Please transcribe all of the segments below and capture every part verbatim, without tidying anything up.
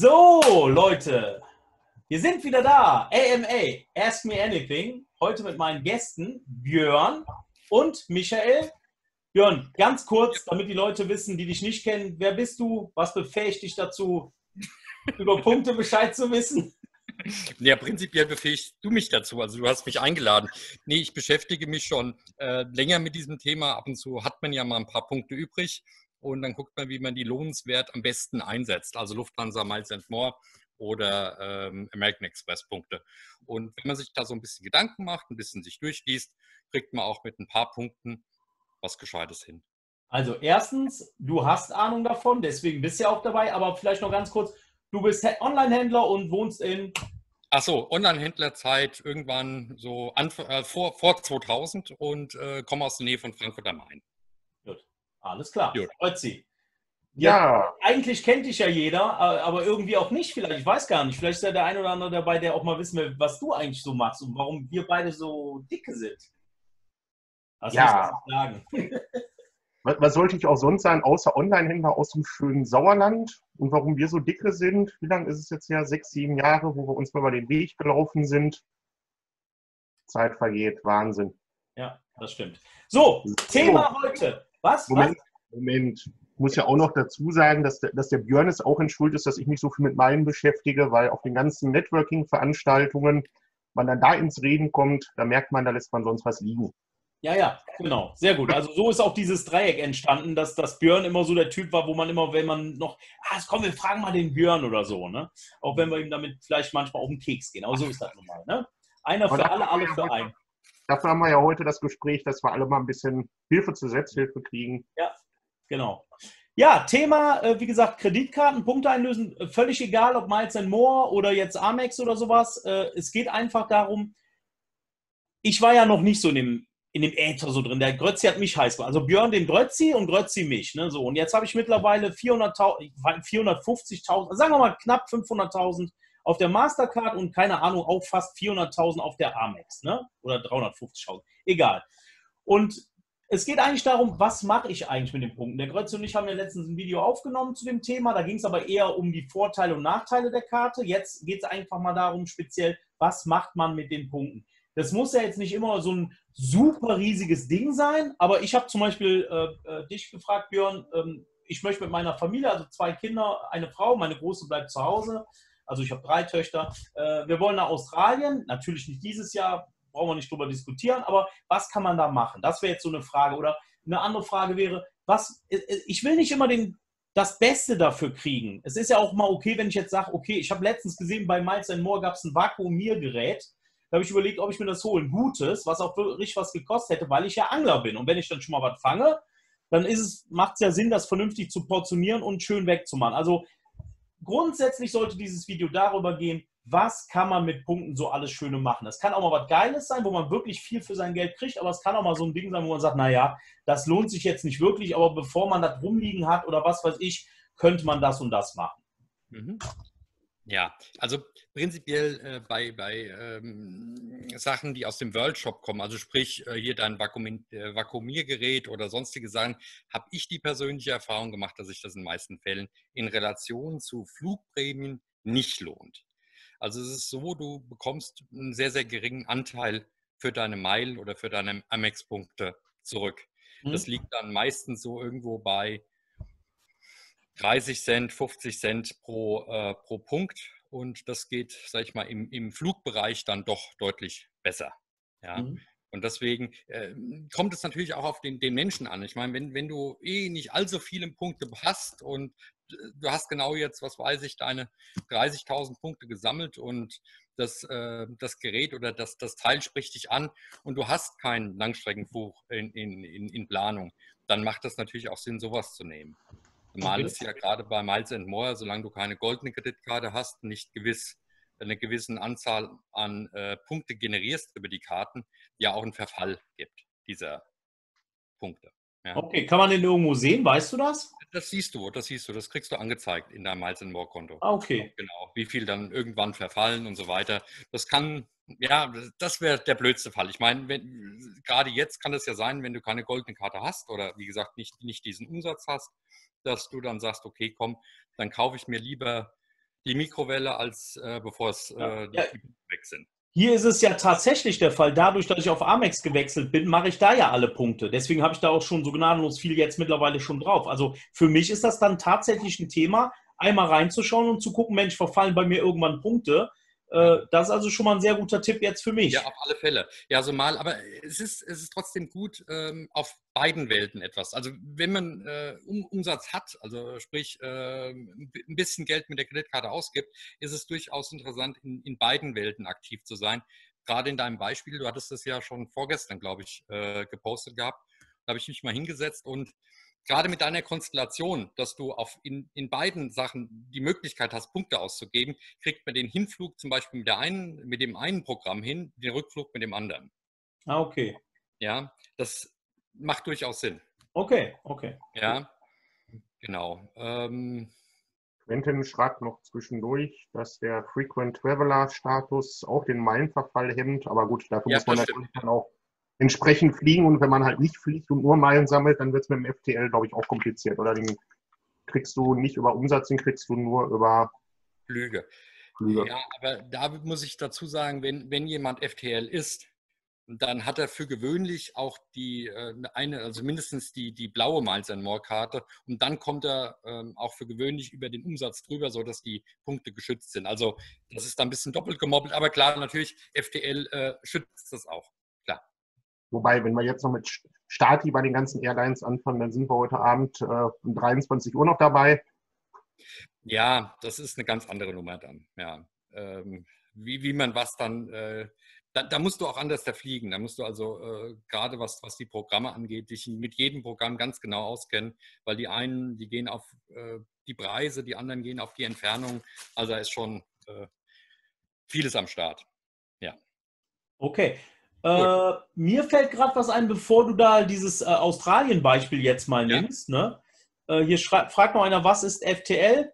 So, Leute, wir sind wieder da. A M A, Ask Me Anything. Heute mit meinen Gästen Björn und Michael. Björn, ganz kurz, damit die Leute wissen, die dich nicht kennen, wer bist du? Was befähigt dich dazu, über Punkte Bescheid zu wissen? Ja, prinzipiell befähigst du mich dazu. Also du hast mich eingeladen. Nee, ich beschäftige mich schon äh, länger mit diesem Thema. Ab und zu hat man ja mal ein paar Punkte übrig und dann guckt man, wie man die lohnenswert am besten einsetzt. Also Lufthansa, Miles and More oder ähm, American Express Punkte. Und wenn man sich da so ein bisschen Gedanken macht, ein bisschen sich durchliest, kriegt man auch mit ein paar Punkten was Gescheites hin. Also erstens, du hast Ahnung davon, deswegen bist du ja auch dabei, aber vielleicht noch ganz kurz, du bist Online-Händler und wohnst in... Ach so, Online-Händlerzeit irgendwann so an, äh, vor, vor zweitausend und äh, komme aus der Nähe von Frankfurt am Main. Gut, alles klar. Gut. Ötzi. Ja, Eigentlich kennt dich ja jeder, aber irgendwie auch nicht vielleicht. Ich weiß gar nicht. Vielleicht ist ja der ein oder andere dabei, der auch mal wissen will, was du eigentlich so machst und warum wir beide so dicke sind. Was Ja. soll ich sagen? was, was sollte ich auch sonst sein, außer Online-Händler aus dem schönen Sauerland? Und warum wir so dicke sind? Wie lange ist es jetzt her? Sechs, sieben Jahre, wo wir uns mal über den Weg gelaufen sind. Zeit vergeht, Wahnsinn. Ja, das stimmt. So, Thema heute. Was? Moment, Was? Moment. Ich muss ja auch noch dazu sagen, dass der, dass der Björn es auch in Schuld ist, dass ich mich so viel mit meinen beschäftige, weil auf den ganzen Networking-Veranstaltungen man dann da ins Reden kommt, da merkt man, da lässt man sonst was liegen. Ja, ja, genau. Sehr gut. Also so ist auch dieses Dreieck entstanden, dass das Björn immer so der Typ war, wo man immer, wenn man noch, ah, komm, wir fragen mal den Björn oder so, ne? Auch wenn wir ihm damit vielleicht manchmal auf den Keks gehen. Aber so ist das nun mal, ne? Einer für alle, alle für einen. Dafür haben wir ja heute das Gespräch, dass wir alle mal ein bisschen Hilfe zur Selbsthilfe kriegen. Ja, genau. Ja, Thema, äh, wie gesagt, Kreditkarten, Punkte einlösen, äh, völlig egal, ob Miles and More oder jetzt Amex oder sowas. Äh, es geht einfach darum, ich war ja noch nicht so in dem, in dem Äther so drin. Der Grötzi hat mich heiß gemacht. Also Björn den Grötzi und Grötzi mich. Ne? So, und jetzt habe ich mittlerweile vierhunderttausend, vierhundertfünfzigtausend, sagen wir mal knapp fünfhunderttausend auf der Mastercard und keine Ahnung, auch fast vierhunderttausend auf der Amex. Ne? Oder dreihundertfünfzigtausend. Egal. Und es geht eigentlich darum, was mache ich eigentlich mit den Punkten? Der Grötzi und ich haben ja letztens ein Video aufgenommen zu dem Thema. Da ging es aber eher um die Vorteile und Nachteile der Karte. Jetzt geht es einfach mal darum, speziell, was macht man mit den Punkten? Das muss ja jetzt nicht immer so ein super riesiges Ding sein, aber ich habe zum Beispiel äh, äh, dich gefragt, Björn, ähm, ich möchte mit meiner Familie, also zwei Kinder, eine Frau, meine Große bleibt zu Hause, also ich habe drei Töchter, äh, wir wollen nach Australien, natürlich nicht dieses Jahr, brauchen wir nicht drüber diskutieren, aber was kann man da machen? Das wäre jetzt so eine Frage. Oder eine andere Frage wäre, was, ich will nicht immer den, das Beste dafür kriegen. Es ist ja auch mal okay, wenn ich jetzt sage, okay, ich habe letztens gesehen, bei Miles and More gab es ein Vakuumiergerät. Da habe ich überlegt, ob ich mir das hole. Ein gutes, was auch wirklich was gekostet hätte, weil ich ja Angler bin. Und wenn ich dann schon mal was fange, dann macht es ja Sinn, das vernünftig zu portionieren und schön wegzumachen. Also grundsätzlich sollte dieses Video darüber gehen, was kann man mit Punkten so alles Schöne machen. Das kann auch mal was Geiles sein, wo man wirklich viel für sein Geld kriegt, aber es kann auch mal so ein Ding sein, wo man sagt, naja, das lohnt sich jetzt nicht wirklich, aber bevor man das rumliegen hat oder was weiß ich, könnte man das und das machen. Mhm. Ja, also prinzipiell äh, bei, bei ähm, Sachen, die aus dem World Shop kommen, also sprich äh, hier dein Vakuum, äh, Vakuumiergerät oder sonstige Sachen, habe ich die persönliche Erfahrung gemacht, dass sich das in den meisten Fällen in Relation zu Flugprämien nicht lohnt. Also es ist so, du bekommst einen sehr, sehr geringen Anteil für deine Mile oder für deine Amex-Punkte zurück. Mhm. Das liegt dann meistens so irgendwo bei dreißig Cent, fünfzig Cent pro, äh, pro Punkt und das geht, sag ich mal, im, im Flugbereich dann doch deutlich besser. Ja? Mhm. Und deswegen äh, kommt es natürlich auch auf den, den Menschen an. Ich meine, wenn, wenn du eh nicht allzu viele Punkte hast und du hast genau jetzt, was weiß ich, deine dreißigtausend Punkte gesammelt und das, äh, das Gerät oder das, das Teil spricht dich an und du hast keinen Langstreckenflug in, in, in, in Planung, dann macht das natürlich auch Sinn, sowas zu nehmen. Zumal Okay. es ja gerade bei Miles and More, solange du keine goldene Kreditkarte hast, nicht gewiss eine gewisse Anzahl an äh, Punkte generierst über die Karten, ja auch einen Verfall gibt dieser Punkte. Ja. Okay, kann man den irgendwo sehen? Weißt du das? Das siehst du, das siehst du, das kriegst du angezeigt in deinem Miles and More Konto. Ah, okay. Genau, wie viel dann irgendwann verfallen und so weiter. Das kann, ja, das wäre der blödste Fall. Ich meine, wenn, gerade jetzt kann es ja sein, wenn du keine goldene Karte hast oder wie gesagt nicht, nicht diesen Umsatz hast, dass du dann sagst, okay, komm, dann kaufe ich mir lieber die Mikrowelle, als äh, bevor es äh, Ja. die Punkte weg sind. Hier ist es ja tatsächlich der Fall. Dadurch, dass ich auf Amex gewechselt bin, mache ich da ja alle Punkte. Deswegen habe ich da auch schon so gnadenlos viel jetzt mittlerweile schon drauf. Also für mich ist das dann tatsächlich ein Thema, einmal reinzuschauen und zu gucken, Mensch, verfallen bei mir irgendwann Punkte. Äh, das ist also schon mal ein sehr guter Tipp jetzt für mich. Ja, auf alle Fälle. Ja, so mal, aber es ist, es ist trotzdem gut, ähm, auf beiden Welten etwas. Also wenn man äh, um, Umsatz hat, also sprich äh, ein bisschen Geld mit der Kreditkarte ausgibt, ist es durchaus interessant, in, in beiden Welten aktiv zu sein. Gerade in deinem Beispiel, du hattest das ja schon vorgestern, glaube ich, äh, gepostet gehabt. Da habe ich mich mal hingesetzt und gerade mit deiner Konstellation, dass du auf in, in beiden Sachen die Möglichkeit hast, Punkte auszugeben, kriegt man den Hinflug zum Beispiel mit, der einen, mit dem einen Programm hin, den Rückflug mit dem anderen. Ah, okay. Ja, das macht durchaus Sinn. Okay, okay. Ja, genau. Ähm, Quentin schreibt noch zwischendurch, dass der Frequent Traveler Status auch den Meilenverfall hemmt. Aber gut, dafür Ja, muss man das natürlich dann auch entsprechend fliegen. Und wenn man halt nicht fliegt und nur Meilen sammelt, dann wird es mit dem F T L, glaube ich, auch kompliziert. Oder den kriegst du nicht über Umsatz, den kriegst du nur über Flüge. Flüge. Ja, aber da muss ich dazu sagen, wenn, wenn jemand F T L ist, dann hat er für gewöhnlich auch die äh, eine, also mindestens die, die blaue Miles and More Karte und dann kommt er ähm, auch für gewöhnlich über den Umsatz drüber, sodass die Punkte geschützt sind. Also das ist dann ein bisschen doppelt gemoppelt, aber klar, natürlich, F T L äh, schützt das auch, klar. Wobei, wenn wir jetzt noch mit Stati bei den ganzen Airlines anfangen, dann sind wir heute Abend äh, um dreiundzwanzig Uhr noch dabei. Ja, das ist eine ganz andere Nummer dann, ja. Ähm, wie, wie man was dann, äh, da, da musst du auch anders da fliegen. Da musst du also äh, gerade was, was die Programme angeht, dich mit jedem Programm ganz genau auskennen, weil die einen, die gehen auf äh, die Preise, die anderen gehen auf die Entfernung. Also da ist schon äh, vieles am Start. Ja. Okay. Äh, mir fällt gerade was ein, bevor du da dieses äh, Australien-Beispiel jetzt mal Ja. nimmst. Ne? Äh, hier fragt noch einer, was ist F T L?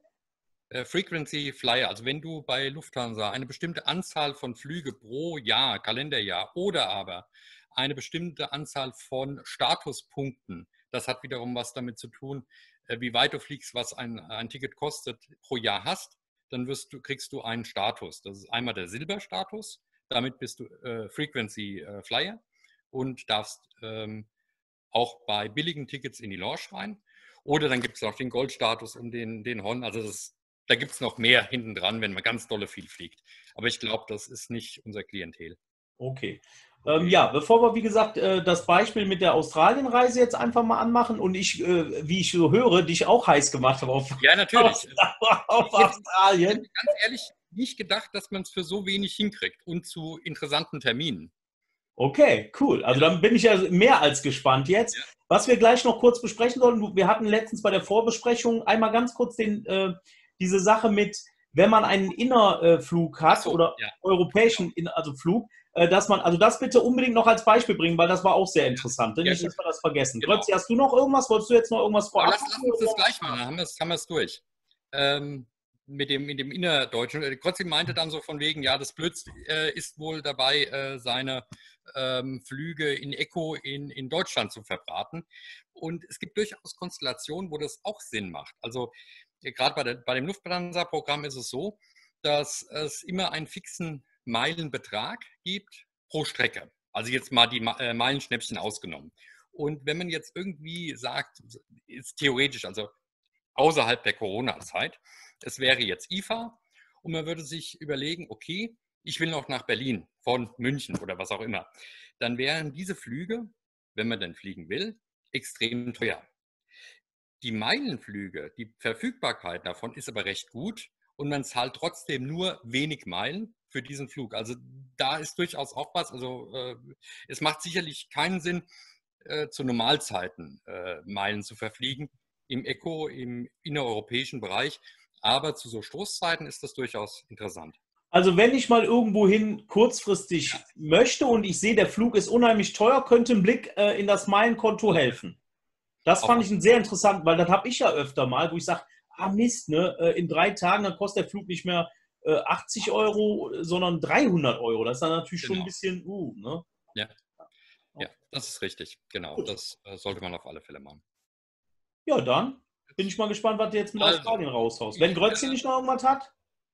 Frequency Flyer, also wenn du bei Lufthansa eine bestimmte Anzahl von Flüge pro Jahr, Kalenderjahr oder aber eine bestimmte Anzahl von Statuspunkten, das hat wiederum was damit zu tun, wie weit du fliegst, was ein, ein Ticket kostet, pro Jahr hast, dann wirst du, kriegst du einen Status. Das ist einmal der Silberstatus, damit bist du äh, Frequency äh, Flyer und darfst ähm, auch bei billigen Tickets in die Lounge rein. Oder dann gibt es noch den Goldstatus und den, den Hon, also das ist Da gibt es noch mehr hinten dran, wenn man ganz dolle viel fliegt. Aber ich glaube, das ist nicht unser Klientel. Okay. Ähm, ja, bevor wir, wie gesagt, äh, das Beispiel mit der Australienreise jetzt einfach mal anmachen und ich, äh, wie ich so höre, dich auch heiß gemacht habe auf, Ja, natürlich. auf, auf Australien. Ich hätte ganz ehrlich nicht gedacht, dass man es für so wenig hinkriegt und zu interessanten Terminen. Okay, cool. Also dann bin ich ja mehr als gespannt jetzt. Ja. Was wir gleich noch kurz besprechen sollen, wir hatten letztens bei der Vorbesprechung einmal ganz kurz den, äh, diese Sache mit, wenn man einen Innerflug hat so, oder ja. europäischen In also Flug, äh, dass man, also das bitte unbedingt noch als Beispiel bringen, weil das war auch sehr interessant. Ja, Nicht, gut. dass wir das vergessen. Genau. Grötzi, hast du noch irgendwas? Wolltest du jetzt noch irgendwas vorab? Lass, lass uns das gleich machen, dann haben wir es haben durch. Ähm, mit dem, mit dem Innerdeutschen. Trotzdem meinte dann so von wegen, ja, das Blödste äh, ist wohl dabei, äh, seine ähm, Flüge in Eco in, in Deutschland zu verbraten. Und es gibt durchaus Konstellationen, wo das auch Sinn macht. Also gerade bei, der, bei dem Lufthansa-Programm ist es so, dass es immer einen fixen Meilenbetrag gibt pro Strecke. Also jetzt mal die äh, Meilenschnäppchen ausgenommen. Und wenn man jetzt irgendwie sagt, ist theoretisch, also außerhalb der Corona-Zeit, es wäre jetzt I F A und man würde sich überlegen, okay, ich will noch nach Berlin von München oder was auch immer, dann wären diese Flüge, wenn man denn fliegen will, extrem teuer. Die Meilenflüge, die Verfügbarkeit davon ist aber recht gut und man zahlt trotzdem nur wenig Meilen für diesen Flug. Also da ist durchaus auch was. Also äh, es macht sicherlich keinen Sinn, äh, zu Normalzeiten äh, Meilen zu verfliegen, im Eco, im innereuropäischen Bereich. Aber zu so Stoßzeiten ist das durchaus interessant. Also wenn ich mal irgendwohin kurzfristig Ja. möchte und ich sehe, der Flug ist unheimlich teuer, könnte ein Blick äh, in das Meilenkonto helfen. Das fand ich ein sehr interessant, weil das habe ich ja öfter mal, wo ich sage, ah Mist, ne, in drei Tagen, dann kostet der Flug nicht mehr äh, achtzig Euro, sondern dreihundert Euro. Das ist dann natürlich Genau. schon ein bisschen, uh, ne? Ja. Ja, das ist richtig, genau. Gut. Das äh, sollte man auf alle Fälle machen. Ja, dann bin ich mal gespannt, was du jetzt mit Also, Australien raushaust. Wenn Grötzi nicht noch irgendwas hat?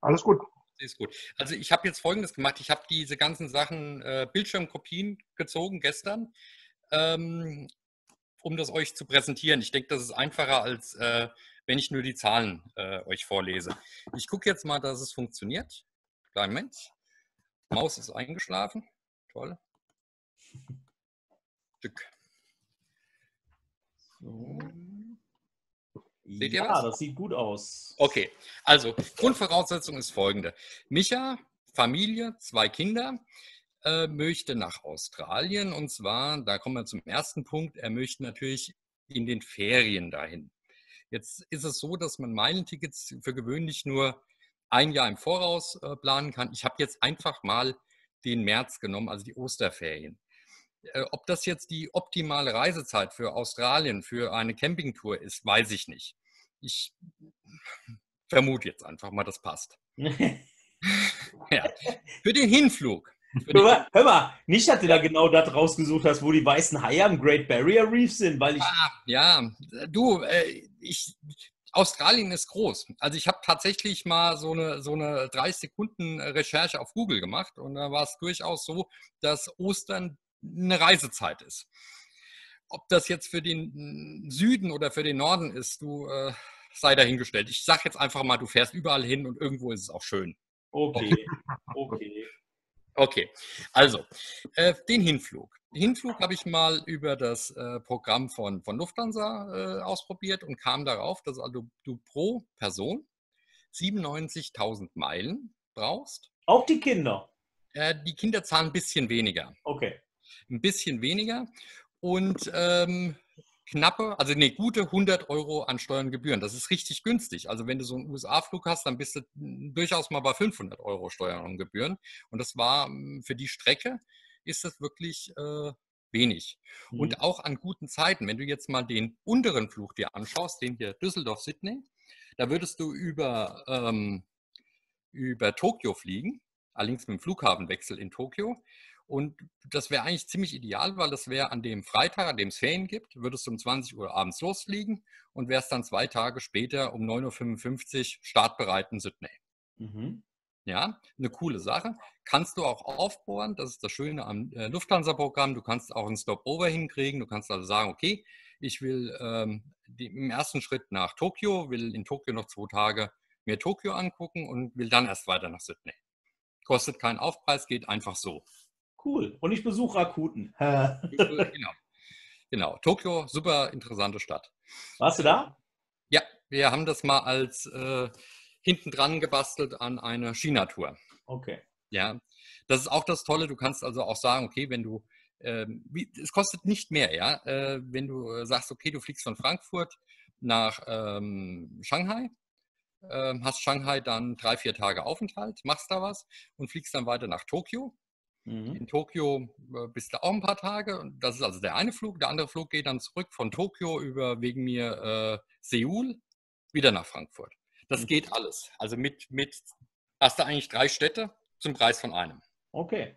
Alles gut. Ist gut. Also ich habe jetzt Folgendes gemacht. Ich habe diese ganzen Sachen, äh, Bildschirmkopien gezogen gestern, ähm, um das euch zu präsentieren. Ich denke, das ist einfacher, als äh, wenn ich nur die Zahlen äh, euch vorlese. Ich gucke jetzt mal, dass es funktioniert. Kleinen Moment. Maus ist eingeschlafen. Toll. Stück. So. Seht ihr Ja, was? das sieht gut aus. Okay, also Grundvoraussetzung ist folgende. Micha, Familie, zwei Kinder, äh, möchte nach Australien, und zwar, da kommen wir zum ersten Punkt, er möchte natürlich in den Ferien dahin. Jetzt ist es so, dass man Meilentickets für gewöhnlich nur ein Jahr im Voraus äh, planen kann. Ich habe jetzt einfach mal den März genommen, also die Osterferien. Äh, ob das jetzt die optimale Reisezeit für Australien, für eine Campingtour ist, weiß ich nicht. Ich vermute jetzt einfach mal, das passt. Ja. Für den Hinflug. Für den Hör mal, hör mal, nicht, dass du da genau das rausgesucht hast, wo die weißen Haie am Great Barrier Reef sind, weil ich. Ah, ja, du, äh, ich, Australien ist groß. Also ich habe tatsächlich mal so eine, so eine dreißig Sekunden Recherche auf Google gemacht und da war es durchaus so, dass Ostern eine Reisezeit ist. Ob das jetzt für den Süden oder für den Norden ist, du äh, sei dahingestellt. Ich sage jetzt einfach mal, du fährst überall hin und irgendwo ist es auch schön. Okay, okay. Okay, also äh, den Hinflug. Den Hinflug habe ich mal über das äh, Programm von, von Lufthansa äh, ausprobiert und kam darauf, dass also du pro Person siebenundneunzigtausend Meilen brauchst. Auch die Kinder. Äh, die Kinder zahlen ein bisschen weniger. Okay. Ein bisschen weniger und ähm, knappe, also nee, gute hundert Euro an Steuern und Gebühren. Das ist richtig günstig. Also wenn du so einen U S A-Flug hast, dann bist du durchaus mal bei fünfhundert Euro Steuern und Gebühren. Und das war für die Strecke, ist das wirklich äh, wenig. Mhm. Und auch an guten Zeiten, wenn du jetzt mal den unteren Flug dir anschaust, den hier Düsseldorf-Sydney, da würdest du über, ähm, über Tokio fliegen, allerdings mit dem Flughafenwechsel in Tokio. Und das wäre eigentlich ziemlich ideal, weil das wäre an dem Freitag, an dem es Ferien gibt, würdest du um zwanzig Uhr abends losfliegen und wärst dann zwei Tage später um neun Uhr fünfundfünfzig startbereit in Sydney. Mhm. Ja, eine coole Sache. Kannst du auch aufbohren, das ist das Schöne am äh, Lufthansa-Programm. Du kannst auch einen Stopover hinkriegen. Du kannst also sagen, okay, ich will ähm, die, im ersten Schritt nach Tokio, will in Tokio noch zwei Tage mir Tokio angucken und will dann erst weiter nach Sydney. Kostet keinen Aufpreis, geht einfach so. Cool. Und ich besuche Rakuten. Genau. Genau. Tokio, super interessante Stadt. Warst du da? Ja, wir haben das mal als äh, hinten dran gebastelt an eine China-Tour. Okay. Ja, das ist auch das Tolle. Du kannst also auch sagen, okay, wenn du, ähm, wie, es kostet nicht mehr, ja, äh, wenn du äh, sagst, okay, du fliegst von Frankfurt nach ähm, Shanghai, äh, hast Shanghai dann drei, vier Tage Aufenthalt, machst da was und fliegst dann weiter nach Tokio. Mhm. In Tokio äh, bist du auch ein paar Tage. Das ist also der eine Flug. Der andere Flug geht dann zurück von Tokio über wegen mir äh, Seoul wieder nach Frankfurt. Das Mhm. geht alles. Also mit, mit hast du eigentlich drei Städte zum Preis von einem. Okay.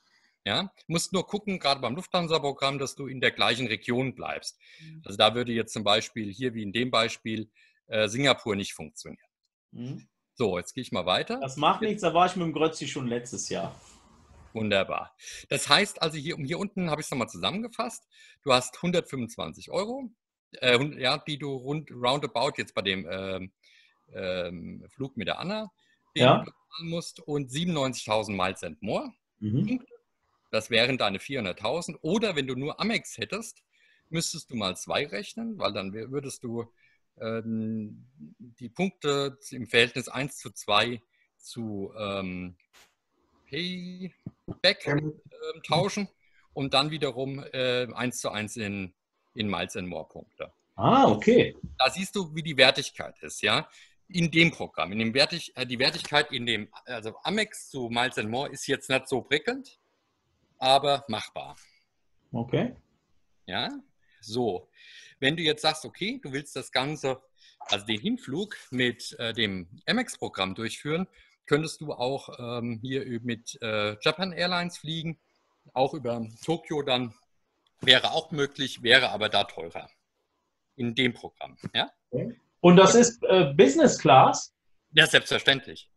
Ja, musst nur gucken, gerade beim Lufthansa-Programm, dass du in der gleichen Region bleibst. Also da würde jetzt zum Beispiel hier wie in dem Beispiel äh, Singapur nicht funktionieren. Mhm. So, jetzt gehe ich mal weiter. Das macht nichts, da war ich mit dem Grötzi schon letztes Jahr. Wunderbar. Das heißt also, hier, hier unten habe ich es nochmal zusammengefasst. Du hast hundertfünfundzwanzig Euro, äh, ja, die du rund, roundabout jetzt bei dem ähm, ähm, Flug mit der Anna, den Ja. du bezahlen musst, und siebenundneunzigtausend Miles and More. Mhm. Das wären deine vierhunderttausend. Oder wenn du nur Amex hättest, müsstest du mal zwei rechnen, weil dann würdest du ähm, die Punkte im Verhältnis eins zu zwei zu ähm, Payback Ähm, äh, tauschen und dann wiederum äh, eins zu eins in, in Miles and More Punkte. Ah, okay. Da siehst du, wie die Wertigkeit ist, ja. In dem Programm, in dem Wertig, äh, die Wertigkeit in dem, also Amex zu Miles and More ist jetzt nicht so prickelnd, aber machbar. Okay. Ja, so. Wenn du jetzt sagst, okay, du willst das Ganze, also den Hinflug mit äh, dem Amex-Programm durchführen, könntest du auch ähm, hier mit äh, Japan Airlines fliegen, auch über Tokio dann, wäre auch möglich, wäre aber da teurer. In dem Programm, ja? Und das ist äh, Business Class? Ja, selbstverständlich.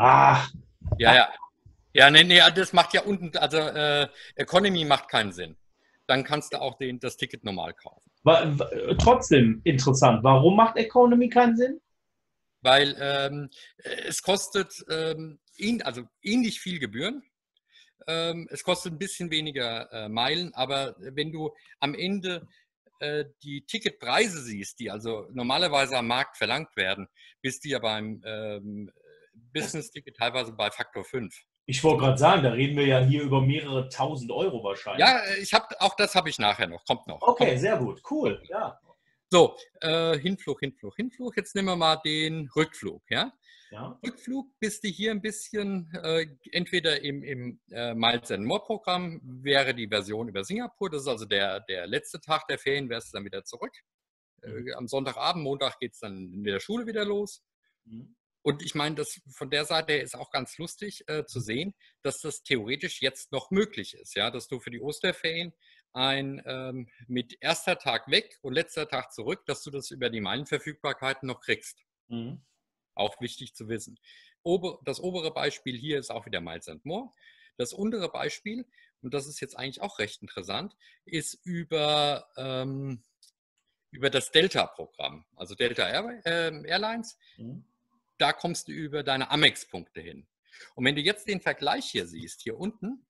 Ah, Ja, ja. Ja, nee, nee, das macht ja unten, also äh, Economy macht keinen Sinn. Dann kannst du auch den, das Ticket normal kaufen. wa- wa- trotzdem interessant. Warum macht Economy keinen Sinn? Weil ähm, es kostet ähm, ihn, also ähnlich viel Gebühren. Ähm, es kostet ein bisschen weniger äh, Meilen, aber wenn du am Ende äh, die Ticketpreise siehst, die also normalerweise am Markt verlangt werden, bist du ja beim ähm, Business-Ticket teilweise bei Faktor fünf. Ich wollte gerade sagen, da reden wir ja hier über mehrere tausend Euro wahrscheinlich. Ja, ich habe auch das habe ich nachher noch. Kommt noch. Okay, Kommt. sehr gut, cool, ja. So, äh, Hinflug, Hinflug, Hinflug. Jetzt nehmen wir mal den Rückflug. Ja? Ja. Rückflug bist du hier ein bisschen, äh, entweder im, im äh, Miles and More Programm wäre die Version über Singapur. Das ist also der, der letzte Tag der Ferien, wärst du dann wieder zurück. Mhm. Äh, am Sonntagabend, Montag geht es dann in der Schule wieder los. Mhm. Und ich meine, das von der Seite her ist auch ganz lustig äh, zu sehen, dass das theoretisch jetzt noch möglich ist, ja, dass du für die Osterferien ein ähm, mit erster Tag weg und letzter Tag zurück, dass du das über die Meilenverfügbarkeiten noch kriegst. Mhm. Auch wichtig zu wissen. Ober, das obere Beispiel hier ist auch wieder Miles and More. Das untere Beispiel, und das ist jetzt eigentlich auch recht interessant, ist über, ähm, über das Delta-Programm, also Delta Air, äh, Airlines. Mhm. Da kommst du über deine Amex-Punkte hin. Und wenn du jetzt den Vergleich hier siehst, hier unten,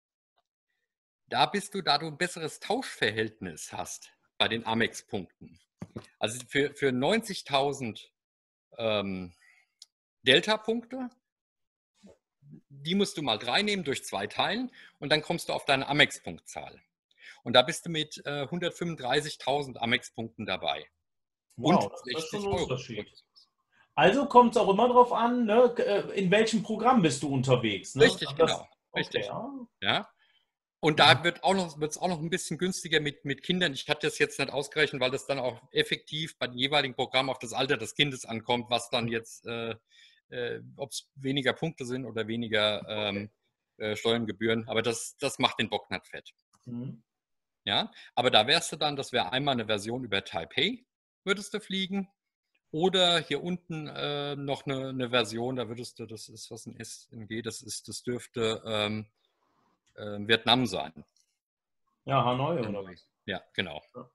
da bist du, da du ein besseres Tauschverhältnis hast bei den Amex-Punkten. Also für, für neunzigtausend ähm, Delta-Punkte, die musst du mal drei nehmen durch zwei teilen und dann kommst du auf deine Amex-Punktzahl. Und da bist du mit äh, hundertfünfunddreißigtausend Amex-Punkten dabei. Und Wow, das ist schon sechzig ein Euro. Unterschied. Also kommt es auch immer darauf an, ne, in welchem Programm bist du unterwegs. Ne? Richtig, Das, genau. okay, Richtig. ja. Ja. Und da wird auch noch, wird es auch noch ein bisschen günstiger mit, mit Kindern. Ich hatte das jetzt nicht ausgerechnet, weil das dann auch effektiv bei dem jeweiligen Programm auf das Alter des Kindes ankommt, was dann jetzt, äh, äh, ob es weniger Punkte sind oder weniger ähm, äh, Steuerngebühren. Aber das, das macht den Bock nicht fett. Mhm. Ja? Aber da wärst du dann, das wäre einmal eine Version über Taipei, würdest du fliegen. Oder hier unten äh, noch eine, eine Version, da würdest du, das ist was ein S N G, das ist, das dürfte ähm, äh, Vietnam sein. Ja, Hanoi oder was? Ja, genau. Ja.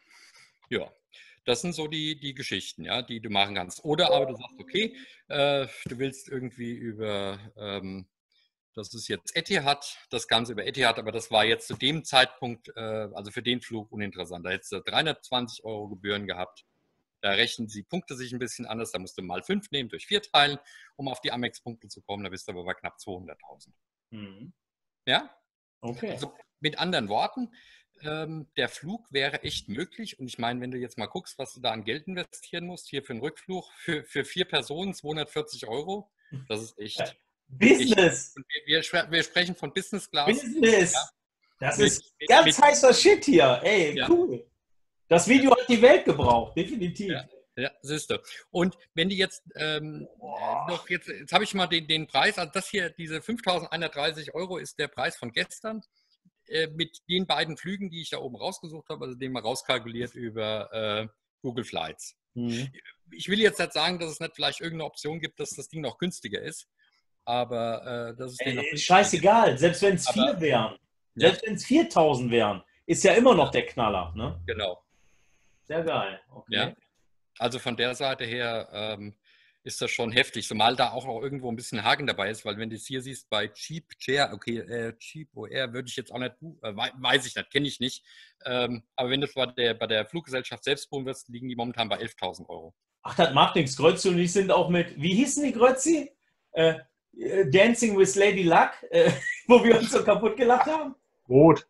Ja, das sind so die, die Geschichten, ja, die du machen kannst. Oder aber du sagst, okay, äh, du willst irgendwie über, ähm, das ist jetzt Etihad, das Ganze über Etihad, aber das war jetzt zu dem Zeitpunkt, äh, also für den Flug uninteressant. Da hättest du dreihundertzwanzig Euro Gebühren gehabt. Da rechnen die Punkte sich ein bisschen anders. Da musst du mal fünf nehmen durch vier teilen, um auf die Amex-Punkte zu kommen. Da bist du aber bei knapp zweihunderttausend. Mhm. Ja? Okay. Also mit anderen Worten, ähm, der Flug wäre echt möglich. Und ich meine, wenn du jetzt mal guckst, was du da an Geld investieren musst, hier für einen Rückflug, für, für vier Personen zweihundertvierzig Euro, das ist echt. echt. Business! Und wir, wir, wir sprechen von Business Class. Business! Ja, Das mit, ist mit, ganz mit, heißer Shit hier. Ey, ja, cool. Das Video hat die Welt gebraucht, definitiv. ja, ja, siehst du. Und wenn die jetzt ähm, noch jetzt, jetzt habe ich mal den, den Preis, also das hier, diese fünftausendeinhundertdreißig Euro ist der Preis von gestern. Mit den beiden Flügen, die ich da oben rausgesucht habe, also den mal rauskalkuliert über äh, Google Flights. Mhm. Ich will jetzt nicht sagen, dass es nicht vielleicht irgendeine Option gibt, dass das Ding noch günstiger ist, aber äh, das ist den noch Ey, günstiger. scheißegal, selbst wenn es vier Aber, wären, ja, selbst wenn es viertausend wären, ist ja immer noch der Knaller. Ne? genau. Sehr geil. Okay. Ja. Also von der Seite her ähm, ist das schon heftig, zumal da auch noch irgendwo ein bisschen Haken dabei ist, weil wenn du es hier siehst bei Cheap Chair, okay, äh, Cheap O R würde ich jetzt auch nicht, äh, weiß ich nicht, kenne ich nicht, ähm, aber wenn du es bei der, bei der Fluggesellschaft selbst buchen wirst, liegen die momentan bei elftausend Euro. Ach, das macht nichts. Grötzi und ich sind auch mit, wie hießen die Grötzi? Äh, Dancing with Lady Luck, äh, wo wir uns so kaputt gelacht haben. Rot.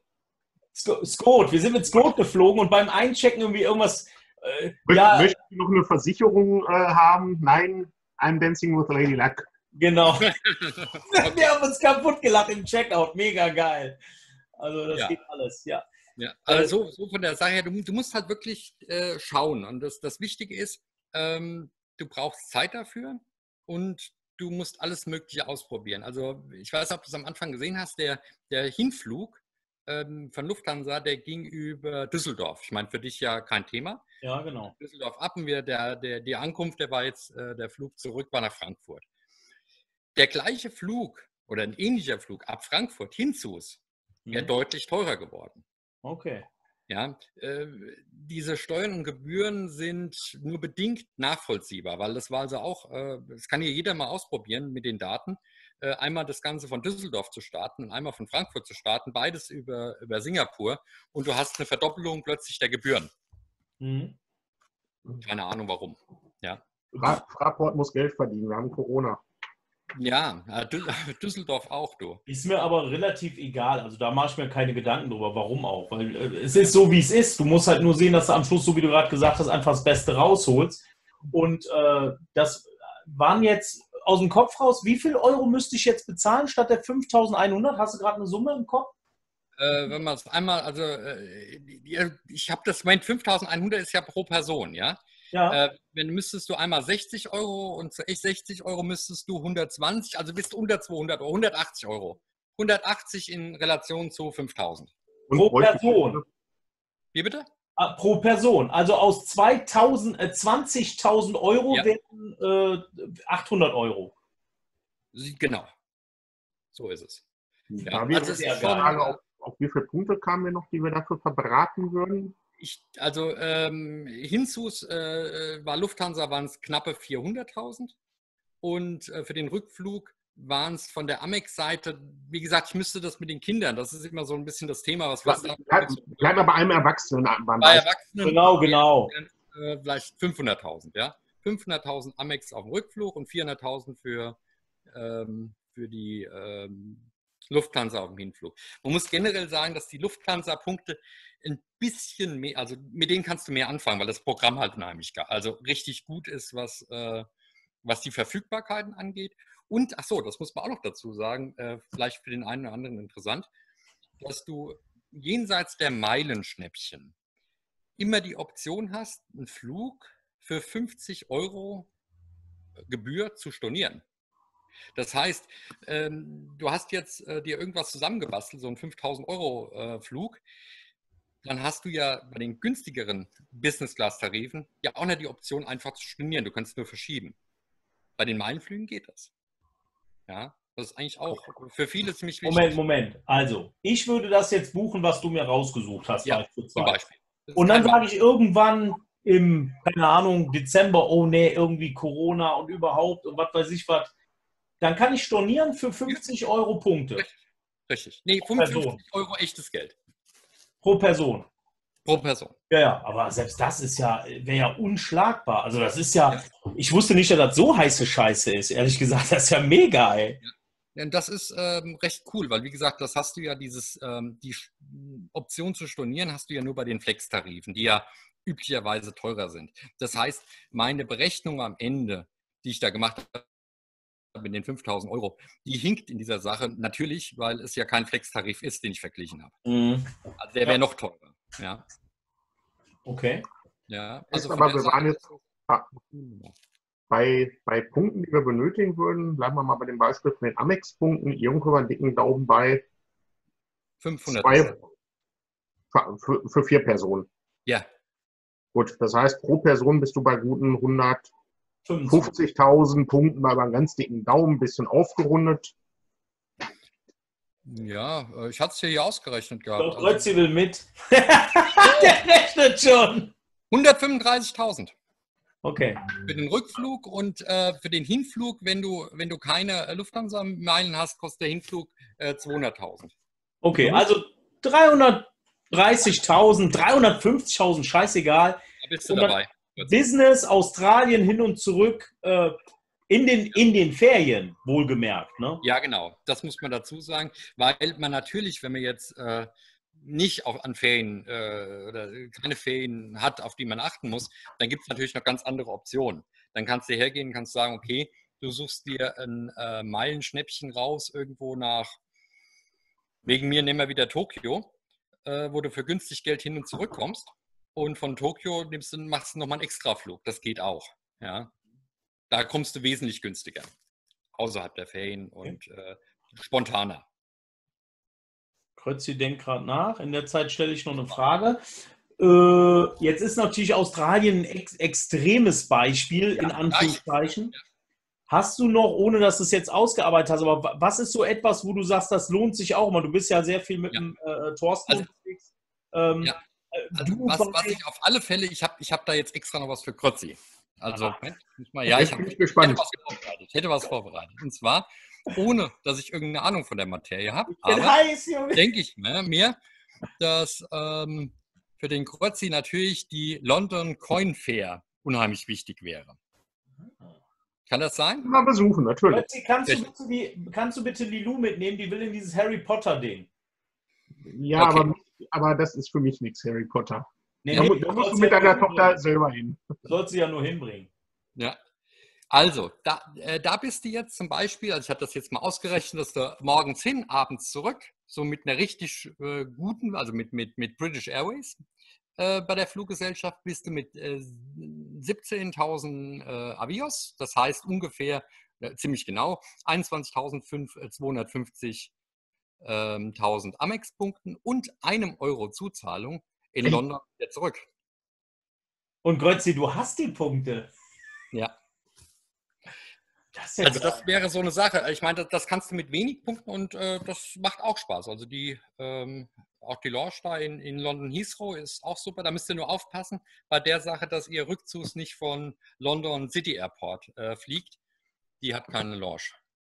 Scott, wir sind mit Scott geflogen und beim Einchecken irgendwie irgendwas. Äh, Möcht, ja, Möchten Sie noch eine Versicherung äh, haben? Nein, I'm dancing with Lady Luck. Genau. Wir haben uns kaputt gelacht im Checkout. Mega geil. Also das Ja. geht alles, ja. Ja, also so, so von der Sache her, du, du musst halt wirklich äh, schauen. Und das, das Wichtige ist, ähm, du brauchst Zeit dafür und du musst alles Mögliche ausprobieren. Also ich weiß nicht, ob du es am Anfang gesehen hast, der, der Hinflug ähm, von Lufthansa, der ging über Düsseldorf. Ich meine, für dich ja kein Thema. Ja, genau. Düsseldorf ab und wir, der, der, die Ankunft, der war jetzt, äh, der Flug zurück war nach Frankfurt. Der gleiche Flug oder ein ähnlicher Flug ab Frankfurt hinzus wäre Mhm. deutlich teurer geworden. Okay. Ja, äh, diese Steuern und Gebühren sind nur bedingt nachvollziehbar, weil das war also auch, äh, das kann hier jeder mal ausprobieren mit den Daten, äh, einmal das Ganze von Düsseldorf zu starten und einmal von Frankfurt zu starten, beides über, über Singapur und du hast eine Verdoppelung plötzlich der Gebühren. Mhm. Keine Ahnung warum. Ja, Fra Fraport muss Geld verdienen, wir haben Corona. ja, äh, Dü- Düsseldorf auch, du. Ist mir aber relativ egal. Also da mache ich mir keine Gedanken drüber. Warum auch? Weil äh, es ist so, wie es ist. Du musst halt nur sehen, dass du am Schluss, so wie du gerade gesagt hast, einfach das Beste rausholst. Und äh, das waren jetzt aus dem Kopf raus, wie viel Euro müsste ich jetzt bezahlen statt der fünftausendeinhundert? Hast du gerade eine Summe im Kopf? Äh, wenn man es einmal, also äh, die- ich habe das, mein fünftausendeinhundert ist ja pro Person, ja. Ja. Äh, wenn müsstest du einmal sechzig Euro und zu echt sechzig Euro müsstest du hundertzwanzig, also bist du unter zweihundert Euro, hundertachtzig Euro. hundertachtzig in Relation zu fünftausend. Und Pro bräuchte ich- Person. Wie bitte? Ah, pro Person. Also aus zweitausend, äh, zwanzigtausend Euro Ja. wären äh, achthundert Euro. Sie- Genau. So ist es. Ja, Da wäre also es die ist ist schon, Frage, auf, auf wie viele Punkte kamen wir noch, die wir dafür verbraten würden? ich, also ähm, hinzus äh, war Lufthansa waren es knappe vierhunderttausend und äh, für den Rückflug waren es von der Amex-Seite, wie gesagt, ich müsste das mit den Kindern, das ist immer so ein bisschen das Thema, was was da Bleib, bleib mal bei einem Erwachsenen beim bei Beispiel. Erwachsenen Genau, genau. äh, vielleicht fünfhunderttausend, ja. fünfhunderttausend Amex auf dem Rückflug und vierhunderttausend für, ähm, für die ähm, Lufthansa auf dem Hinflug. Man muss generell sagen, dass die Lufthansa-Punkte ein bisschen mehr, also mit denen kannst du mehr anfangen, weil das Programm halt unheimlich geil, also richtig gut ist, was, äh, was die Verfügbarkeiten angeht. Und, ach so, das muss man auch noch dazu sagen, äh, vielleicht für den einen oder anderen interessant, dass du jenseits der Meilenschnäppchen immer die Option hast, einen Flug für fünfzig Euro Gebühr zu stornieren. Das heißt, ähm, du hast jetzt äh, dir irgendwas zusammengebastelt, so einen fünftausend Euro äh, Flug, dann hast du ja bei den günstigeren Business-Class-Tarifen ja auch nicht die Option, einfach zu stornieren. Du kannst nur verschieben. Bei den Meilenflügen geht das. Ja, das ist eigentlich auch für viele ziemlich wichtig. Moment, Moment. Also, ich würde das jetzt buchen, was du mir rausgesucht hast. Ja, vielleicht für zum zwei. Beispiel. Das ist Und dann kein sage ich irgendwann im, keine Ahnung, Dezember, oh nee, irgendwie Corona und überhaupt und was weiß ich was. Dann kann ich stornieren für fünfzig Euro Punkte Richtig. Nee, Person. fünfundfünfzig Euro echtes Geld pro Person. pro Person. Ja, ja, aber selbst das ist ja, wäre ja unschlagbar. Also das ist ja, ich wusste nicht, dass das so heiße Scheiße ist. Ehrlich gesagt, das ist ja mega, ey. Ja, das ist ähm, recht cool, weil wie gesagt, das hast du ja dieses, ähm, die Sch- Option zu stornieren hast du ja nur bei den Flex-Tarifen, die ja üblicherweise teurer sind. Das heißt, meine Berechnung am Ende, die ich da gemacht habe mit den fünftausend Euro, die hinkt in dieser Sache natürlich, weil es ja kein Flex-Tarif ist, den ich verglichen habe. Mhm. Also der wäre Ja. noch teurer. Ja, Okay. ja. Ist Also aber von der wir waren Seite jetzt ist es- bei, bei Punkten, die wir benötigen würden, bleiben wir mal bei dem Beispiel von den Amex-Punkten, irgendwo einen dicken Daumen bei fünfhundert. zwei für, für, für vier Personen. Ja, Gut, das heißt, pro Person bist du bei guten fünfundzwanzig. hundertfünfzigtausend Punkten, mal einen ganz dicken Daumen, ein bisschen aufgerundet. ja, äh, ich hatte es hier ausgerechnet gehabt. Doch, Also Rötzi will mit. Der rechnet schon. hundertfünfunddreißigtausend. Okay. Für den Rückflug und äh, für den Hinflug, wenn du, wenn du keine äh, Lufthansa-Meilen hast, kostet der Hinflug äh, zweihunderttausend. Okay, also dreihundertdreißigtausend, dreihundertfünfzigtausend, scheißegal. Da bist du Und dann- dabei. Business, Australien hin und zurück, äh, in, den, in den Ferien, wohlgemerkt. Ne? Ja, genau. Das muss man dazu sagen, weil man natürlich, wenn man jetzt äh, nicht auf, an Ferien äh, oder keine Ferien hat, auf die man achten muss, dann gibt es natürlich noch ganz andere Optionen. Dann kannst du hergehen und kannst sagen, okay, du suchst dir ein äh, Meilenschnäppchen raus, irgendwo nach, wegen mir nehmen wir wieder Tokio, äh, wo du für günstig Geld hin und zurück kommst. Und von Tokio nimmst du, machst du nochmal einen Extraflug. Das geht auch. Ja. Da kommst du wesentlich günstiger. Außerhalb der Ferien und äh, spontaner. Krötzi denkt gerade nach. In der Zeit stelle ich noch eine Frage. Äh, jetzt ist natürlich Australien ein ex extremes Beispiel, in Anführungszeichen. Hast du noch, ohne dass du es jetzt ausgearbeitet hast, aber was ist so etwas, wo du sagst, das lohnt sich auch immer? Du bist ja sehr viel mit Ja. dem äh, Thorsten Also, unterwegs. Ähm, ja. äh, Also du was, bei- was ich auf alle Fälle, ich habe ich hab da jetzt extra noch was für Krotzi. Also, Aha. Moment, muss mal, ja, Jetzt ich, hab, bin ich ich gespannt. hätte was vorbereitet. Ich hätte was vorbereitet. Und zwar, ohne dass ich irgendeine Ahnung von der Materie habe, Ich bin aber heiß, Junge. denke ich mir, mir dass ähm, für den Krotzi natürlich die London Coin Fair unheimlich wichtig wäre. Kann das sein? Mal besuchen, natürlich. Götzi, kannst, du Richtig. bitte die, kannst du bitte Lilou mitnehmen? Die will in dieses Harry Potter-Ding. Ja, Okay. aber, aber das ist für mich nichts, Harry Potter. Nee, Da, nee, mu- du da musst sollst du mit ja deiner nur Tochter hinbringen. selber hin. Du sollst sie ja nur hinbringen. Ja. Also, da, äh, da bist du jetzt zum Beispiel, also ich habe das jetzt mal ausgerechnet, dass du morgens hin, abends zurück, so mit einer richtig äh, guten, also mit, mit, mit British Airways äh, bei der Fluggesellschaft bist du mit äh, siebzehntausend äh, Avios, das heißt ungefähr, äh, ziemlich genau, einundzwanzigtausendzweihundertfünfzig ähm, tausend Amex-Punkten und einem Euro Zuzahlung in Hey. London wieder zurück. Und Götzi, du hast die Punkte. Ja. Das ist ja Also geil. das wäre so eine Sache. Ich meine, das, das kannst du mit wenig Punkten und äh, das macht auch Spaß. Also die, ähm, auch die Lounge da in, in London Heathrow ist auch super. Da müsst ihr nur aufpassen bei der Sache, dass ihr Rückzugs nicht von London City Airport äh, fliegt. Die hat keine Lounge.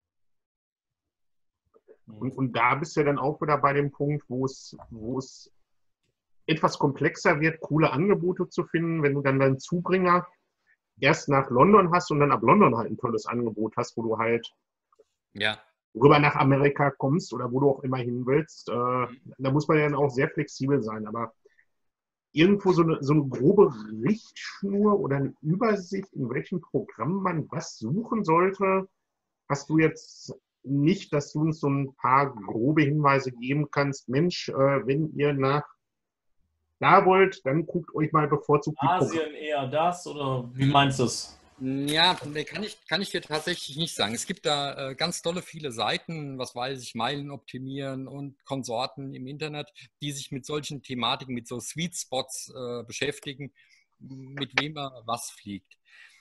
Und, und da bist du dann auch wieder bei dem Punkt, wo es, wo es etwas komplexer wird, coole Angebote zu finden, wenn du dann deinen Zubringer erst nach London hast und dann ab London halt ein tolles Angebot hast, wo du halt Ja. rüber nach Amerika kommst oder wo du auch immer hin willst. Äh, da muss man ja dann auch sehr flexibel sein. Aber irgendwo so eine, so eine grobe Richtschnur oder eine Übersicht, in welchem Programm man was suchen sollte, hast du jetzt nicht, dass du uns so ein paar grobe Hinweise geben kannst. Mensch, äh, wenn ihr nach da wollt, dann guckt euch mal bevorzugt die Programme. Asien eher das oder wie meinst du es? Ja, nee, kann ich, kann ich dir tatsächlich nicht sagen. Es gibt da äh, ganz tolle viele Seiten, was weiß ich, Meilen optimieren und Konsorten im Internet, die sich mit solchen Thematiken, mit so Sweet Spots äh, beschäftigen, mit wem man was fliegt.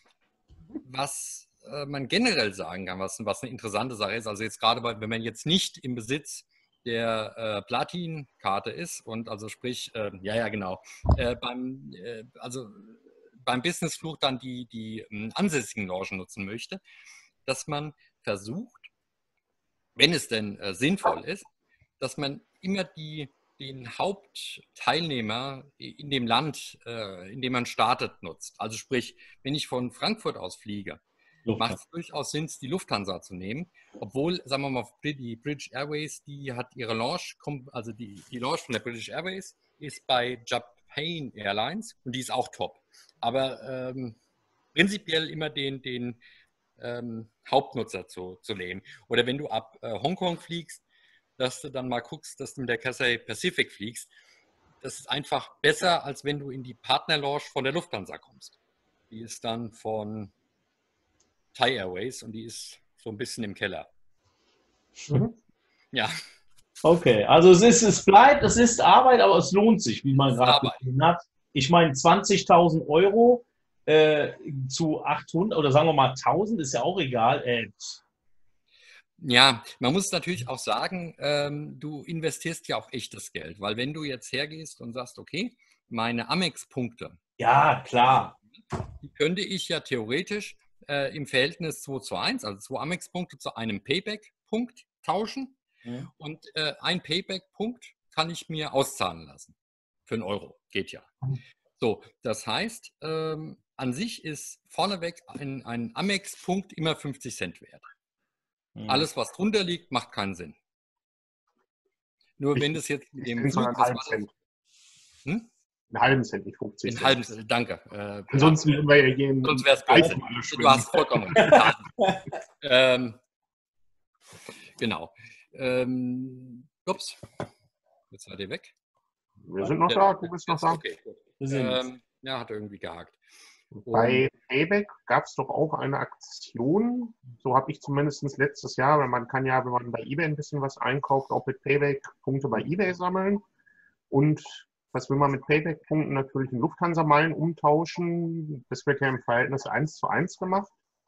Was äh, man generell sagen kann, was, was eine interessante Sache ist, also jetzt gerade, wenn man jetzt nicht im Besitz der äh, Platin-Karte ist und also sprich, äh, ja, ja, genau, äh, beim, äh, also beim Businessflug dann die, die ähm, ansässigen Logen nutzen möchte, dass man versucht, wenn es denn äh, sinnvoll ist, dass man immer die, den Hauptteilnehmer in dem Land, äh, in dem man startet, nutzt. Also sprich, wenn ich von Frankfurt aus fliege, macht es durchaus Sinn, die Lufthansa zu nehmen, obwohl, sagen wir mal, die British Airways, die hat ihre Launch, also die, die Launch von der British Airways ist bei Japan Airlines und die ist auch top. Aber ähm, prinzipiell immer den, den ähm, Hauptnutzer zu, zu nehmen. Oder wenn du ab äh, Hongkong fliegst, dass du dann mal guckst, dass du mit der Cathay Pacific fliegst. Das ist einfach besser, als wenn du in die Partner-Lounge von der Lufthansa kommst. Die ist dann von Thai Airways und die ist so ein bisschen im Keller. Mhm. Ja. Okay, also es ist, es bleibt, es ist Arbeit, aber es lohnt sich, wie man Es ist gerade Arbeit. gesehen hat. Ich meine, zwanzigtausend Euro äh, zu achthundert oder sagen wir mal tausend, ist ja auch egal. Äh, Ja, man muss natürlich auch sagen, ähm, du investierst ja auch echtes Geld, weil wenn du jetzt hergehst und sagst, okay, meine Amex-Punkte, ja, klar. die könnte ich ja theoretisch äh, im Verhältnis zwei zu eins, also zwei Amex-Punkte zu einem Payback-Punkt tauschen. Mhm. Und äh, ein Payback-Punkt kann ich mir auszahlen lassen. Für einen Euro. Geht ja. So, das heißt, ähm, an sich ist vorneweg ein, ein Amex-Punkt immer fünfzig Cent wert. Mhm. Alles, was drunter liegt, macht keinen Sinn. Nur Ich- wenn das jetzt mit dem Cent, sondern Flug, was einen war halben das? Cent. Hm? Einen halben Cent, nicht fünfzig In Cent. halben Cent, danke. Äh, Ansonsten würden wir ja gehen. Sonst wäre es Alpen Blödsinn. alle Du schwimmen. hast vollkommen recht. ähm, genau. Ähm, ups. Jetzt seid ihr weg. Wir sind noch da, du bist noch da. Okay, gut. Wir sind es. Ähm, ja, hat irgendwie gehakt. Bei Payback gab es doch auch eine Aktion, so habe ich zumindest letztes Jahr, weil man kann ja, wenn man bei eBay ein bisschen was einkauft, auch mit Payback Punkte bei eBay sammeln. Und was will man mit Payback-Punkten natürlich in Lufthansa-Meilen umtauschen? Das wird ja im Verhältnis eins zu eins gemacht.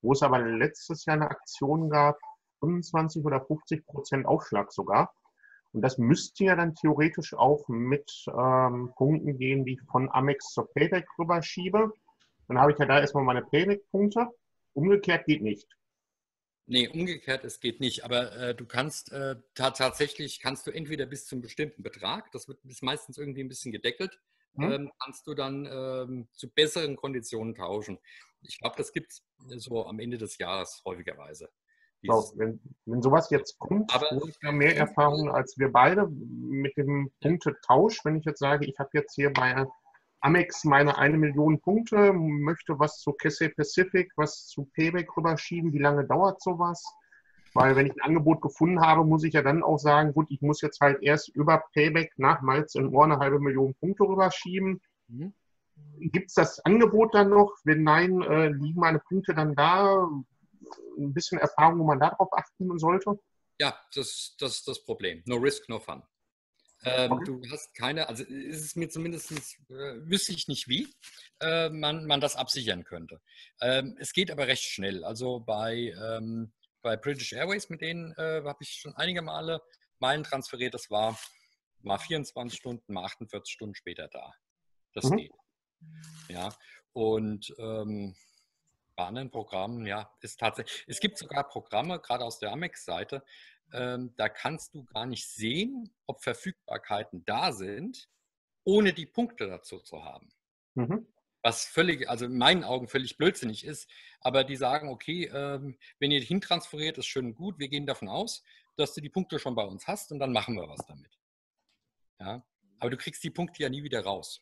wo es aber letztes Jahr eine Aktion gab, fünfundzwanzig oder fünfzig Prozent Aufschlag sogar. Und das müsste ja dann theoretisch auch mit ähm, Punkten gehen, die ich von Amex zur Payback rüberschiebe. Dann habe ich ja da erstmal meine Payback-Punkte. Umgekehrt geht nicht. Nee, umgekehrt, es geht nicht. Aber äh, du kannst äh, ta tatsächlich, kannst du entweder bis zu einem bestimmten Betrag, das wird ist meistens irgendwie ein bisschen gedeckelt, Hm? ähm, kannst du dann ähm, zu besseren Konditionen tauschen. Ich glaube, das gibt es so am Ende des Jahres häufigerweise. So, wenn, wenn sowas jetzt kommt, Aber wo ich da mehr Erfahrung als wir beide mit dem Punktetausch, wenn ich jetzt sage, ich habe jetzt hier bei Amex meine eine Million Punkte, möchte was zu Cathay Pacific, was zu Payback rüberschieben, wie lange dauert sowas? Weil wenn ich ein Angebot gefunden habe, muss ich ja dann auch sagen, gut, ich muss jetzt halt erst über Payback nach Miles and More eine halbe Million Punkte rüberschieben. Mhm. Gibt es das Angebot dann noch? Wenn nein, äh, liegen meine Punkte dann da? Ein bisschen Erfahrung, wo man darauf achten sollte? Ja, das, das ist das Problem. No risk, no fun. Ähm, Okay. Du hast keine, also ist es mir zumindest, äh, wüsste ich nicht wie, äh, man, man das absichern könnte. Ähm, es geht aber recht schnell. Also bei, ähm, bei British Airways, mit denen äh, habe ich schon einige Male Meilen transferiert. Das war mal vierundzwanzig Stunden, mal achtundvierzig Stunden später da. Das Mhm. geht. Ja, und ähm, bei anderen Programmen, ja, ist tatsächlich, es gibt sogar Programme, gerade aus der Amex-Seite, ähm, da kannst du gar nicht sehen, ob Verfügbarkeiten da sind, ohne die Punkte dazu zu haben. Mhm. Was völlig, also in meinen Augen völlig blödsinnig ist, aber die sagen, okay, ähm, wenn ihr hintransferiert, ist schön und gut, wir gehen davon aus, dass du die Punkte schon bei uns hast und dann machen wir was damit. Ja? Aber du kriegst die Punkte ja nie wieder raus.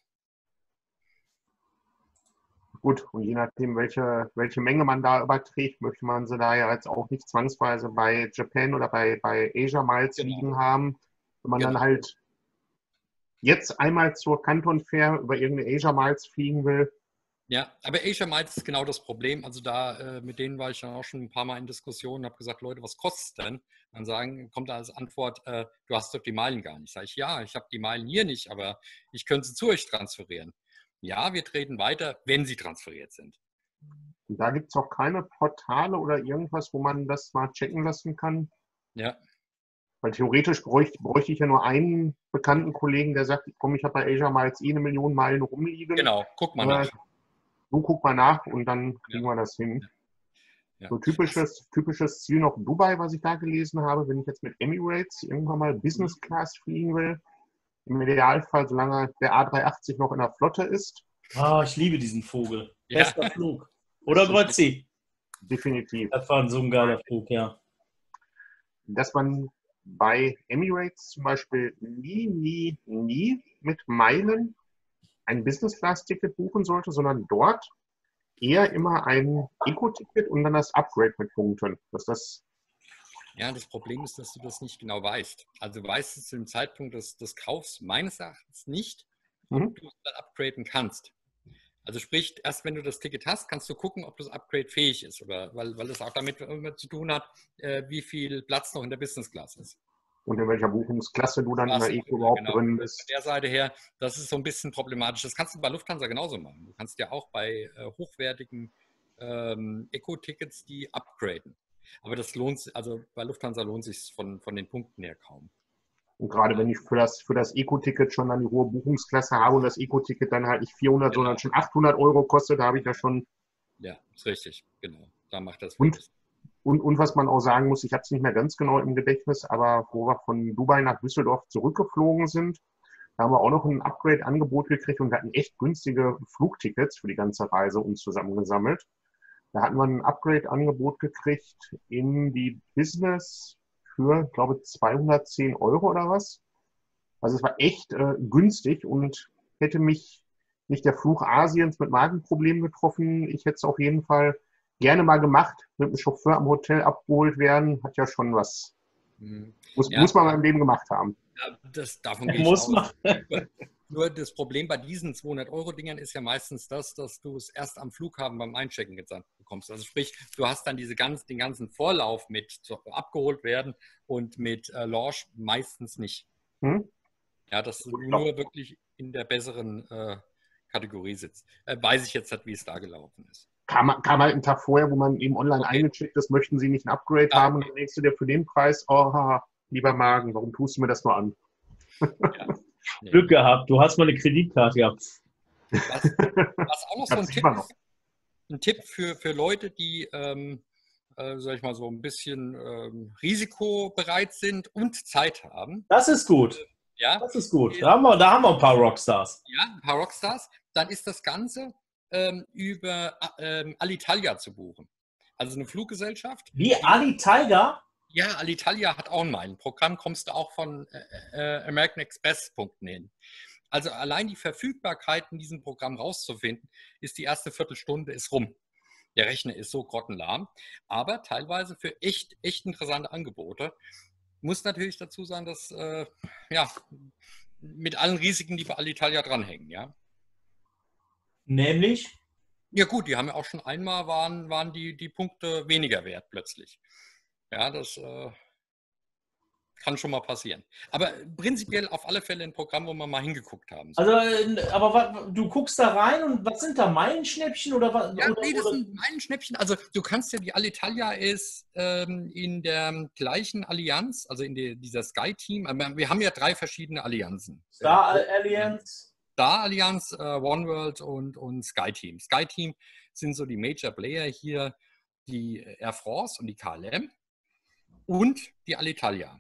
Gut, und je nachdem, welche, welche Menge man da überträgt, möchte man sie da ja jetzt auch nicht zwangsweise bei Japan oder bei, bei Asia Miles Genau. liegen haben. Wenn man Genau. dann halt jetzt einmal zur Canton Fair über irgendeine Asia Miles fliegen will. Ja, aber Asia Miles ist genau das Problem. Also da, äh, mit denen war ich dann auch schon ein paar Mal in Diskussionen und habe gesagt, Leute, was kostet es denn? Dann sagen, kommt da als Antwort, äh, du hast doch die Meilen gar nicht. Sag ich, ja, ich habe die Meilen hier nicht, aber ich könnte sie zu euch transferieren. Ja, wir treten weiter, wenn sie transferiert sind. Und da gibt es auch keine Portale oder irgendwas, wo man das mal checken lassen kann. Ja, Weil theoretisch bräuchte, bräuchte ich ja nur einen bekannten Kollegen, der sagt, komm, ich habe bei Asia Miles eh eine Million Meilen rumliegen. genau, guck mal Äh, nach. Du guck mal nach und dann Ja, kriegen wir das hin. ja. So typisches, typisches Ziel noch Dubai, was ich da gelesen habe, wenn ich jetzt mit Emirates irgendwann mal Business Class fliegen will. Im Idealfall, solange der A drei achtzig noch in der Flotte ist. Ah, ich liebe diesen Vogel. Ja. Bester Flug. Oder Grötzi. Definitiv. Das war so ein geiler Flug, ja. Dass man bei Emirates zum Beispiel nie, nie, nie mit Meilen ein Business-Class-Ticket buchen sollte, sondern dort eher immer ein Eco-Ticket und dann das Upgrade mit Punkten. Dass das Ja, das Problem ist, dass du das nicht genau weißt. Also du weißt es zu dem Zeitpunkt des, des Kaufs meines Erachtens nicht, ob Mhm. du es dann upgraden kannst. Also sprich, erst wenn du das Ticket hast, kannst du gucken, ob das Upgrade fähig ist. Oder weil, weil das auch damit immer zu tun hat, äh, wie viel Platz noch in der Business Class ist. und in welcher Buchungsklasse du dann in der Klasse, Eco überhaupt genau. drin Von bist. der Seite her, das ist so ein bisschen problematisch. Das kannst du bei Lufthansa genauso machen. Du kannst ja auch bei äh, hochwertigen ähm, Eco-Tickets die upgraden. Aber das lohnt sich, also bei Lufthansa lohnt sich von, von den Punkten her kaum. Und gerade wenn ich für das, für das Eco-Ticket schon dann die hohe Buchungsklasse habe und das Eco-Ticket dann halt nicht vierhundert, Genau. sondern schon achthundert Euro kostet, da habe ich ja schon. Ja, ist richtig, genau. Da macht das Und, wirklich. und, und was man auch sagen muss, ich habe es nicht mehr ganz genau im Gedächtnis, aber wo wir von Dubai nach Düsseldorf zurückgeflogen sind, da haben wir auch noch ein Upgrade-Angebot gekriegt und wir hatten echt günstige Flugtickets für die ganze Reise uns zusammengesammelt. Da hatten wir ein Upgrade-Angebot gekriegt in die Business für, glaube ich, zweihundertzehn Euro oder was. Also es war echt äh, günstig und hätte mich nicht der Fluch Asiens mit Magenproblemen getroffen. Ich hätte es auf jeden Fall gerne mal gemacht, mit einem Chauffeur am Hotel abgeholt werden. Hat ja schon was. Mhm. Muss, Ja. muss man beim Leben gemacht haben. Ja, das, davon gehe ich Muss aus. man. Nur, nur das Problem bei diesen zweihundert-Euro-Dingern ist ja meistens das, dass du es erst am Flughafen beim Einchecken gesandt bekommst. Also sprich, du hast dann diese ganz, den ganzen Vorlauf mit so, abgeholt werden und mit äh, Launch meistens nicht. Hm? Ja, dass du Ich glaub- nur wirklich in der besseren äh, Kategorie sitzt. Äh, weiß ich jetzt nicht, wie es da gelaufen ist. kam, kam halt einen Tag vorher, wo man eben online Okay. eingecheckt ist, möchten Sie nicht ein Upgrade Ah, haben und dann denkst du dir für den Preis, oh, haha, lieber Magen, warum tust du mir das nur an? Ja. Nee. Glück gehabt, du hast mal eine Kreditkarte gehabt. Was, was auch noch Ich so ein hab's Tipp immer noch. ist, ein Tipp für, für Leute, die, ähm, äh, sag ich mal, so ein bisschen ähm, risikobereit sind und Zeit haben. Das ist gut. Ja, Das ist gut. ist, Da haben wir, da haben wir ein paar Rockstars. ja, ein paar Rockstars. Dann ist das Ganze ähm, über ähm, Alitalia zu buchen. Also eine Fluggesellschaft. Wie Ali Tiger? Ja, Alitalia hat auch mal ein Programm, kommst du auch von äh, äh, American Express Punkten hin. Also allein die Verfügbarkeit in diesem Programm rauszufinden, ist die erste Viertelstunde ist rum. Der Rechner ist so grottenlahm, aber teilweise für echt, echt interessante Angebote. Muss natürlich dazu sein, dass äh, ja, mit allen Risiken, die bei Alitalia dranhängen, ja. Nämlich? Ja gut, die haben ja auch schon einmal, waren, waren die, die Punkte weniger wert plötzlich. Ja, das äh, kann schon mal passieren. Aber prinzipiell auf alle Fälle ein Programm, wo wir mal hingeguckt haben. Also, äh, aber wa- du guckst da rein und was sind da Meilenschnäppchen oder was? Ja, oder, nee, das oder? sind mein Schnäppchen. Also du kannst ja, die Alitalia ist ähm, in der gleichen Allianz, also in der, dieser Sky-Team. Aber wir haben ja drei verschiedene Allianzen. Star Äh, Alliance? Star-Allianz, äh, OneWorld und, und Sky-Team. Sky-Team sind so die Major-Player hier, die Air France und die K L M und die Alitalia.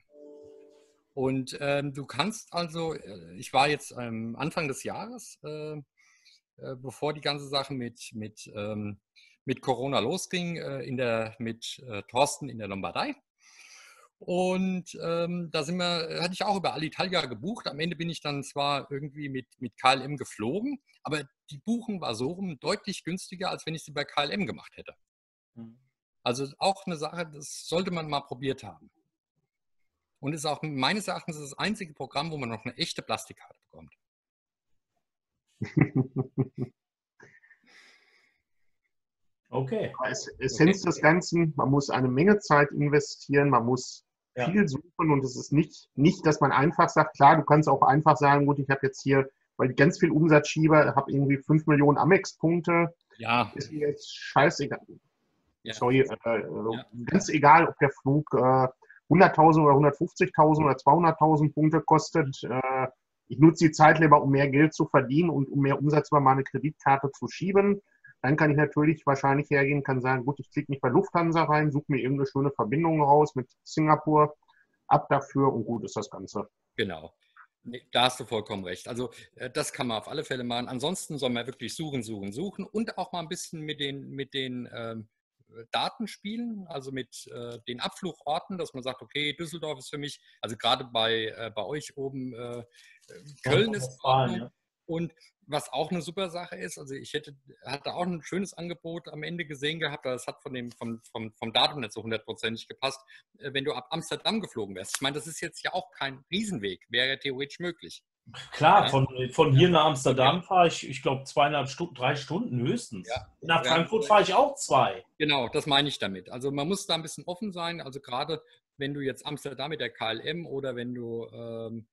Und ähm, du kannst also, äh, ich war jetzt ähm, Anfang des Jahres, äh, äh, bevor die ganze Sache mit, mit, ähm, mit Corona losging, äh, in der, mit äh, Thorsten in der Lombardei. Und ähm, da sind wir, hatte ich auch über Alitalia gebucht. Am Ende bin ich dann zwar irgendwie mit, mit K L M geflogen, aber die Buchung war so rum deutlich günstiger, als wenn ich sie bei K L M gemacht hätte. Also auch eine Sache, das sollte man mal probiert haben. Und ist auch meines Erachtens das einzige Programm, wo man noch eine echte Plastikkarte bekommt. Okay. Es- Essenz des Ganzen, man muss eine Menge Zeit investieren, man muss Ja. viel suchen und es ist nicht, nicht, dass man einfach sagt, klar, du kannst auch einfach sagen, gut, ich habe jetzt hier, weil ich ganz viel Umsatz schiebe, habe irgendwie fünf Millionen Amex-Punkte, Ja, ist mir jetzt scheißegal. ja. Sorry, äh, Ja. ganz egal, ob der Flug äh, hunderttausend oder hundertfünfzigtausend oder zweihunderttausend Punkte kostet. Äh, ich nutze die Zeit lieber, um mehr Geld zu verdienen und um mehr Umsatz über meine Kreditkarte zu schieben. Dann kann ich natürlich wahrscheinlich hergehen, kann sagen, gut, ich klicke mich bei Lufthansa rein, suche mir irgendeine schöne Verbindung raus mit Singapur, ab dafür und gut ist das Ganze. Genau. Nee, da hast du vollkommen recht. Also äh, das kann man auf alle Fälle machen. Ansonsten soll man wirklich suchen, suchen, suchen und auch mal ein bisschen mit den, mit den ähm, Daten spielen, also mit äh, den Abflugorten, dass man sagt, okay, Düsseldorf ist für mich, also gerade bei, äh, bei euch oben, äh, Köln ist in Ordnung. Ja. Und was auch eine super Sache ist, also ich hätte, hatte auch ein schönes Angebot am Ende gesehen gehabt, aber es hat von dem, vom, vom, vom Datum nicht so hundertprozentig gepasst, äh, wenn du ab Amsterdam geflogen wärst. Ich meine, das ist jetzt ja auch kein Riesenweg, wäre ja theoretisch möglich. Klar, Ja. von, von hier Ja. nach Amsterdam fahre ich, ich glaube, zweieinhalb Stunden, drei Stunden höchstens. Ja. Nach Ja. Frankfurt fahre ich auch zwei. Genau, das meine ich damit. Also man muss da ein bisschen offen sein. Also gerade wenn du jetzt Amsterdam mit der K L M oder wenn du, ähm,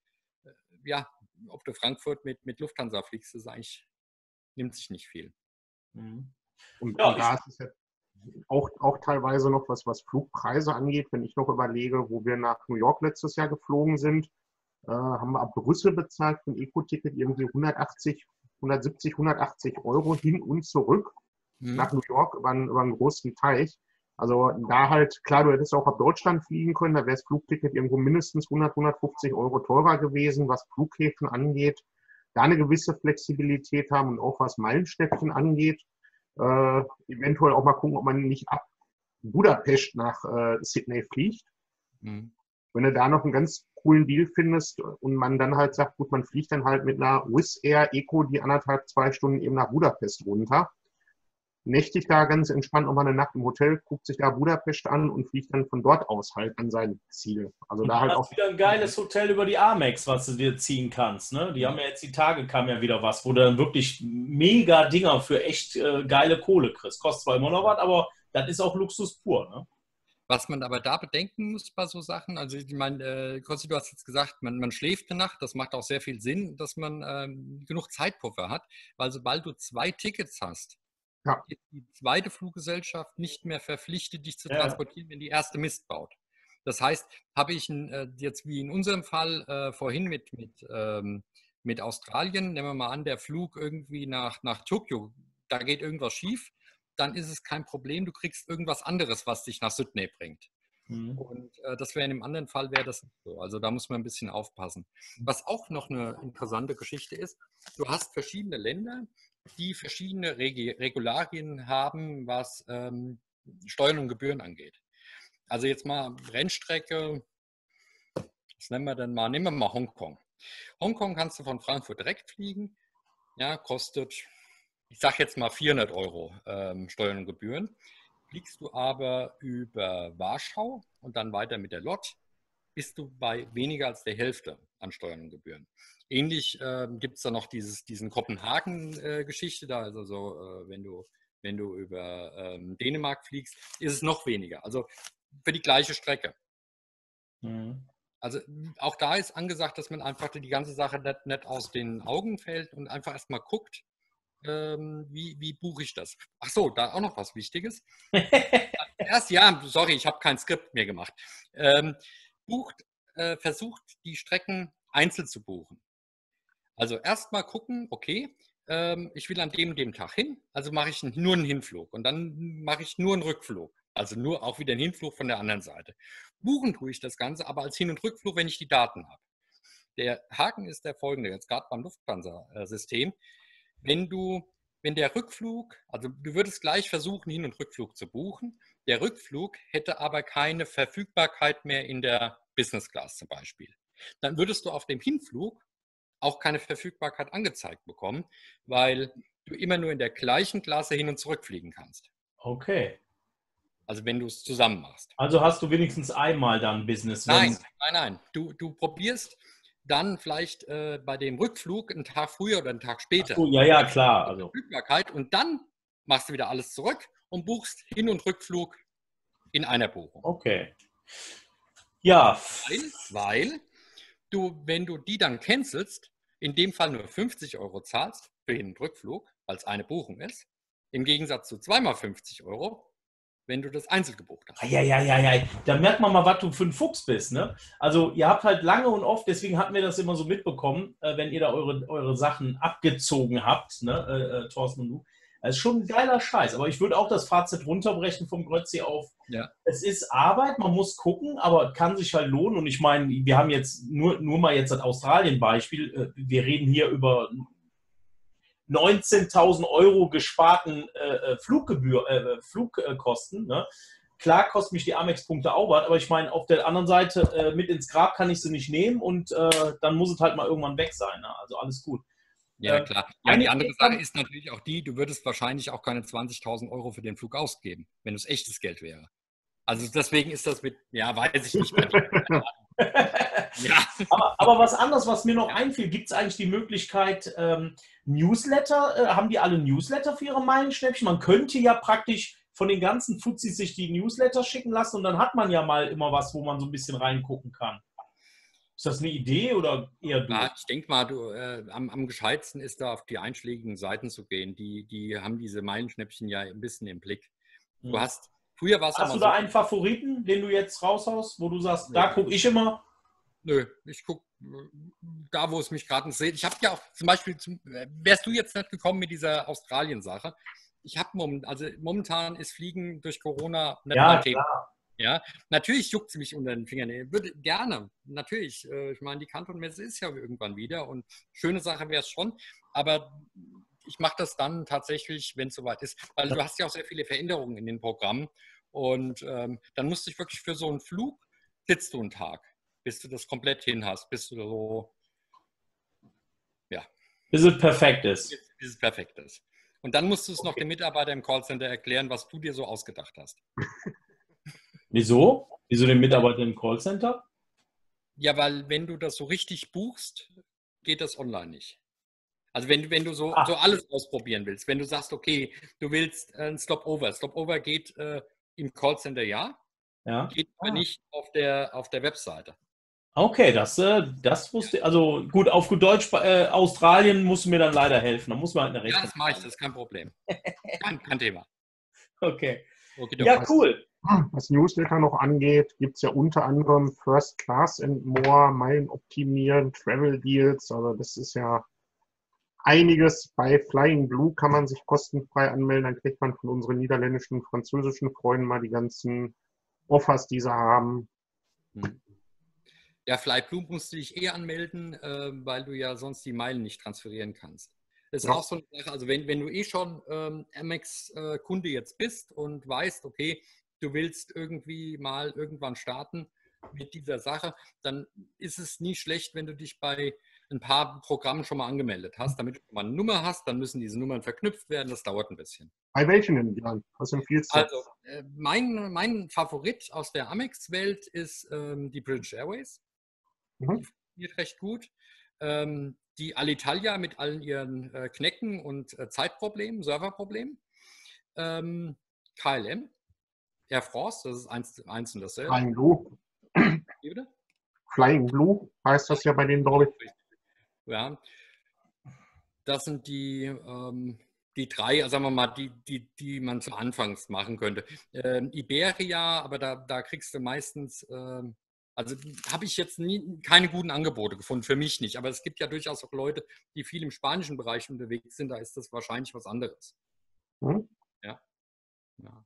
ja, ob du Frankfurt mit, mit Lufthansa fliegst, das ist eigentlich, nimmt sich nicht viel. Mhm. Und, Ja, und da ist es ja auch, auch teilweise noch was, was Flugpreise angeht. Wenn ich noch überlege, wo wir nach New York letztes Jahr geflogen sind, äh, haben wir ab Brüssel bezahlt für ein Eco-Ticket irgendwie hundertachtzig, hundertsiebzig, hundertachtzig Euro hin und zurück Mhm. nach New York über einen, über einen großen Teich. Also da halt, klar, du hättest auch ab Deutschland fliegen können, da wäre das Flugticket irgendwo mindestens hundert, hundertfünfzig Euro teurer gewesen, was Flughäfen angeht. Da eine gewisse Flexibilität haben und auch was Meilenstädtchen angeht. Äh, eventuell auch mal gucken, ob man nicht ab Budapest nach äh, Sydney fliegt. Mhm. Wenn du da noch einen ganz coolen Deal findest und man dann halt sagt, gut, man fliegt dann halt mit einer Wizz Air Eco die anderthalb, zwei Stunden eben nach Budapest runter, nächtigt da ganz entspannt nochmal eine Nacht im Hotel, guckt sich da Budapest an und fliegt dann von dort aus halt an sein Ziel. Also Und da halt du auch hast wieder ein geiles Hotel über die Amex, was du dir ziehen kannst. Ne? Die haben ja jetzt die Tage, kam ja wieder was, wo du dann wirklich mega Dinger für echt äh, geile Kohle kriegst. Kostet zwar immer noch was, aber das ist auch Luxus pur. Ne? Was man aber da bedenken muss bei so Sachen, also ich meine, äh, Konsti, du hast jetzt gesagt, man, man schläft eine Nacht, das macht auch sehr viel Sinn, dass man ähm, genug Zeitpuffer hat, weil sobald du zwei Tickets hast, Ja. ist die zweite Fluggesellschaft nicht mehr verpflichtet, dich zu Ja. transportieren, wenn die erste Mist baut. Das heißt, habe ich ein, äh, jetzt wie in unserem Fall äh, vorhin mit, mit, ähm, mit Australien, nehmen wir mal an, der Flug irgendwie nach, nach Tokio, da geht irgendwas schief, dann ist es kein Problem, du kriegst irgendwas anderes, was dich nach Sydney bringt. Mhm. Und äh, das wäre in dem anderen Fall wäre das nicht so. Also da muss man ein bisschen aufpassen. Was auch noch eine interessante Geschichte ist, du hast verschiedene Länder, die verschiedene Regi Regularien haben, was ähm, Steuern und Gebühren angeht. Also jetzt mal Rennstrecke, was nennen wir denn mal? Nehmen wir mal Hongkong. Hongkong kannst du von Frankfurt direkt fliegen. Ja, kostet, ich sage jetzt mal vierhundert Euro ähm, Steuern und Gebühren. Fliegst du aber über Warschau und dann weiter mit der L O T, bist du bei weniger als der Hälfte an Steuern und Gebühren. Ähnlich äh, gibt es da noch dieses, diesen Kopenhagen-Geschichte, äh, da also so, äh, wenn du, wenn du über ähm, Dänemark fliegst, ist es noch weniger. Also für die gleiche Strecke. Mhm. Also auch da ist angesagt, dass man einfach die ganze Sache nicht, nicht aus den Augen fällt und einfach erstmal guckt, ähm, wie, wie buche ich das. Ach so, da auch noch was Wichtiges. Erst, ja, sorry, ich habe kein Skript mehr gemacht. Ähm, bucht, äh, versucht die Strecken einzeln zu buchen. Also erstmal gucken, okay, ähm, ich will an dem dem Tag hin, also mache ich nur einen Hinflug und dann mache ich nur einen Rückflug. Also nur auch wieder einen Hinflug von der anderen Seite. Buchen tue ich das Ganze aber als Hin- und Rückflug, wenn ich die Daten habe. Der Haken ist der folgende, jetzt gerade beim Lufthansa-System. Wenn du, wenn der Rückflug, also du würdest gleich versuchen, Hin- und Rückflug zu buchen, der Rückflug hätte aber keine Verfügbarkeit mehr in der Business Class zum Beispiel. Dann würdest du auf dem Hinflug auch keine Verfügbarkeit angezeigt bekommen, weil du immer nur in der gleichen Klasse hin und zurück fliegen kannst. Okay. Also wenn du es zusammen machst. Also hast du wenigstens einmal dann Business. Nein, wenn's- nein, nein. Du, du probierst dann vielleicht äh, bei dem Rückflug einen Tag früher oder einen Tag später. Oh, ja, ja, klar. Die Also, Verfügbarkeit und dann machst du wieder alles zurück und buchst Hin- und Rückflug in einer Buchung. okay. Ja. Weil, weil du, wenn du die dann cancelst, in dem Fall nur fünfzig Euro zahlst für Hin- und Rückflug, weil es eine Buchung ist, im Gegensatz zu zweimal fünfzig Euro, wenn du das einzeln gebucht hast. Ja, ja, ja, ja. Da merkt man mal, was du für ein Fuchs bist, ne? Also ihr habt halt lange und oft, deswegen hatten wir das immer so mitbekommen, äh, wenn ihr da eure, eure Sachen abgezogen habt, ne, äh, äh, Thorsten und du. Das ist schon ein geiler Scheiß. Aber ich würde auch das Fazit runterbrechen vom Grötzi auf. Ja. Es ist Arbeit, man muss gucken, aber kann sich halt lohnen. Und ich meine, wir haben jetzt nur, nur mal jetzt das Australien-Beispiel. Äh, wir reden hier über neunzehntausend Euro gesparten äh, Fluggebühr, äh, Flugkosten. Ne? Klar kostet mich die Amex-Punkte auch was, aber ich meine, auf der anderen Seite äh, mit ins Grab kann ich sie nicht nehmen und äh, dann muss es halt mal irgendwann weg sein. Ne? Also alles gut. Ja, Ähm, klar. Ja, eine die andere Frage- Sache ist natürlich auch die, du würdest wahrscheinlich auch keine zwanzigtausend Euro für den Flug ausgeben, wenn es echtes Geld wäre. Also deswegen ist das mit, ja, weiß ich nicht. Ja. aber, aber was anderes, was mir noch einfiel, gibt es eigentlich die Möglichkeit, ähm, Newsletter, äh, haben die alle Newsletter für ihre Meilenschnäppchen? Man könnte ja praktisch von den ganzen Fuzis sich die Newsletter schicken lassen und dann hat man ja mal immer was, wo man so ein bisschen reingucken kann. Ist das eine Idee oder eher du? Ja, ich denke mal, du, äh, am, am gescheitsten ist da auf die einschlägigen Seiten zu gehen. Die, die haben diese Meilenschnäppchen ja ein bisschen im Blick. Du Hm. hast, früher war es Hast du immer da so, einen Favoriten, den du jetzt raushaust, wo du sagst, Nee. da gucke ich immer? nö, ich gucke da, wo es mich gerade sieht. Ich habe ja auch zum Beispiel, zum, wärst du jetzt nicht gekommen mit dieser Australien-Sache? Ich habe moment, also momentan ist Fliegen durch Corona nicht Ja, mein Thema. klar. Ja, natürlich juckt sie mich unter den Fingern. Ich würde gerne, natürlich. äh, Ich meine, die Kanton-Messe ist ja irgendwann wieder und schöne Sache wäre es schon, aber ich mache das dann tatsächlich, wenn es soweit ist, weil du hast ja auch sehr viele Veränderungen in den Programmen und ähm, dann musst du dich wirklich für so einen Flug, sitzt du einen Tag, bis du das komplett hin hast, bis du so, ja, Bis es perfekt ist. bis, bis es perfekt ist. Und dann musst du es noch dem Mitarbeiter im Callcenter erklären, was du dir so ausgedacht hast. Wieso? Wieso den Mitarbeiter im Callcenter? Ja, weil wenn du das so richtig buchst, geht das online nicht. Also wenn, du- wenn du so, Ah. so alles ausprobieren willst, wenn du sagst, okay, du willst äh, ein Stopover. Stopover geht äh, im Callcenter ja, Ja. geht aber Ah. nicht auf der, auf der Webseite. Okay, das, äh, das wusste also gut, auf gut Deutsch, äh, Australien musst du mir dann leider helfen. Da muss man halt eine Ja, Rechnung das mache ich, haben. das ist kein Problem. Kein, kein Thema. Okay. Okidoki. Ja, cool. Was Newsletter noch angeht, gibt es ja unter anderem First Class and More, Meilen optimieren, Travel Deals. Also das ist ja einiges. Bei Flying Blue kann man sich kostenfrei anmelden. Dann kriegt man von unseren niederländischen und französischen Freunden mal die ganzen Offers, die sie haben. Hm. Ja, Flyblue musst du dich eh anmelden, äh, weil du ja sonst die Meilen nicht transferieren kannst. Das ist Ja. auch so eine Sache, also wenn, wenn du eh schon ähm, Amex-Kunde jetzt bist und weißt, okay, du willst irgendwie mal irgendwann starten mit dieser Sache, dann ist es nie schlecht, wenn du dich bei ein paar Programmen schon mal angemeldet hast, damit du mal eine Nummer hast, dann müssen diese Nummern verknüpft werden, das dauert ein bisschen. Bei welchen denn, Jan? Was empfiehlst du? Also, äh, mein, mein Favorit aus der Amex-Welt ist ähm, die British Airways. Mhm. Die funktioniert recht gut. Ähm, die Alitalia mit allen ihren äh, Knecken und äh, Zeitproblemen, Serverproblemen. Ähm, K L M, Air France, das ist eins, eins und dasselbe. Flying Blue. Wie bitte? Flying Blue heißt das ja bei denen, glaube ich. Ja, das sind die, ähm, die drei, sagen wir mal, die, die, die man zu Anfangs machen könnte. Ähm, Iberia, aber da, da kriegst du meistens, ähm, also habe ich jetzt nie, keine guten Angebote gefunden, für mich nicht. Aber es gibt ja durchaus auch Leute, die viel im spanischen Bereich unterwegs sind, da ist das wahrscheinlich was anderes. Mhm. Ja. Ja.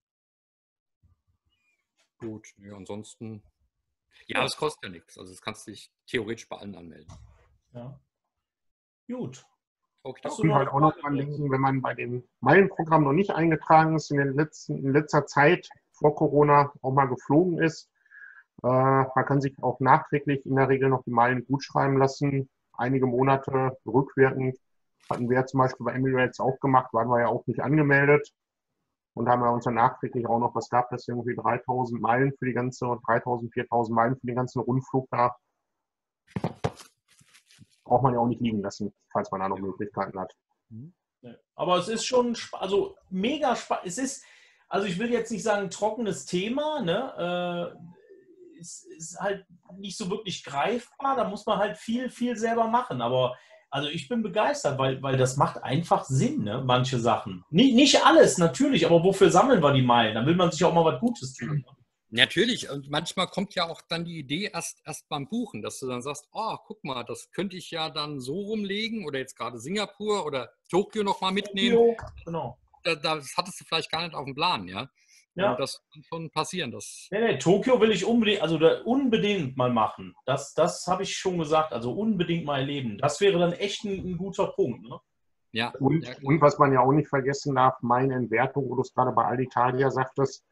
Gut, ja, ansonsten, ja, es kostet ja nichts. Also das kannst du dich theoretisch bei allen anmelden. Ja. Gut. Okay, Hast du Und noch halt auch noch dran denken, wenn man bei dem Meilenprogramm noch nicht eingetragen ist, in, den letzten, in letzter Zeit vor Corona auch mal geflogen ist. Äh, man kann sich auch nachträglich in der Regel noch die Meilen gut schreiben lassen. Einige Monate rückwirkend hatten wir zum Beispiel bei Emirates auch gemacht, waren wir ja auch nicht angemeldet und haben ja uns dann nachträglich auch noch, was gab das, irgendwie dreitausend Meilen für die ganze, dreitausend, viertausend Meilen für den ganzen Rundflug da. Braucht man ja auch nicht liegen lassen, falls man da noch Möglichkeiten hat. Ja. Aber es ist schon, spa- also mega spannend. Es ist, also ich will jetzt nicht sagen trockenes Thema, ne? Äh, es ist halt nicht so wirklich greifbar. Da muss man halt viel, viel selber machen. Aber also ich bin begeistert, weil, weil das macht einfach Sinn, ne? Manche Sachen. Nicht, nicht alles, natürlich, aber wofür sammeln wir die Meilen? Da will man sich auch mal was Gutes tun. Ne? Natürlich, und manchmal kommt ja auch dann die Idee erst, erst beim Buchen, dass du dann sagst, oh, guck mal, das könnte ich ja dann so rumlegen oder jetzt gerade Singapur oder Tokio nochmal mitnehmen. Jo, genau. Da, das hattest du vielleicht gar nicht auf dem Plan, ja. Ja. Und das kann schon passieren. Das, Nee, nee, Tokio will ich unbedingt, also da unbedingt mal machen. Das, das habe ich schon gesagt, also unbedingt mal erleben. Das wäre dann echt ein, ein guter Punkt. Ne? ja, Und, ja, und was man ja auch nicht vergessen darf, meine Entwertung, wo du es gerade bei Alitalia sagtest,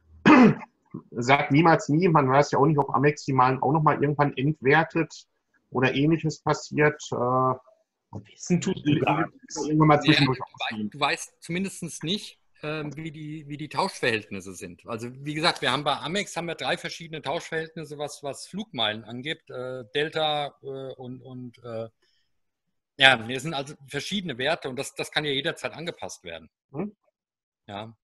sagt niemals nie, man weiß ja auch nicht, ob Amex die Meilen auch nochmal irgendwann entwertet oder ähnliches passiert. Äh, Wissen tust du gar nichts. irgendwann mal ja, zwischendurch du, ausgehen. weißt, du weißt zumindest nicht, ähm, wie, die, wie die Tauschverhältnisse sind. Also wie gesagt, wir haben bei Amex haben wir drei verschiedene Tauschverhältnisse, was, was Flugmeilen angibt. Äh, Delta äh, und, und äh, ja, wir sind also verschiedene Werte und das, das kann ja jederzeit angepasst werden. Hm? Ja.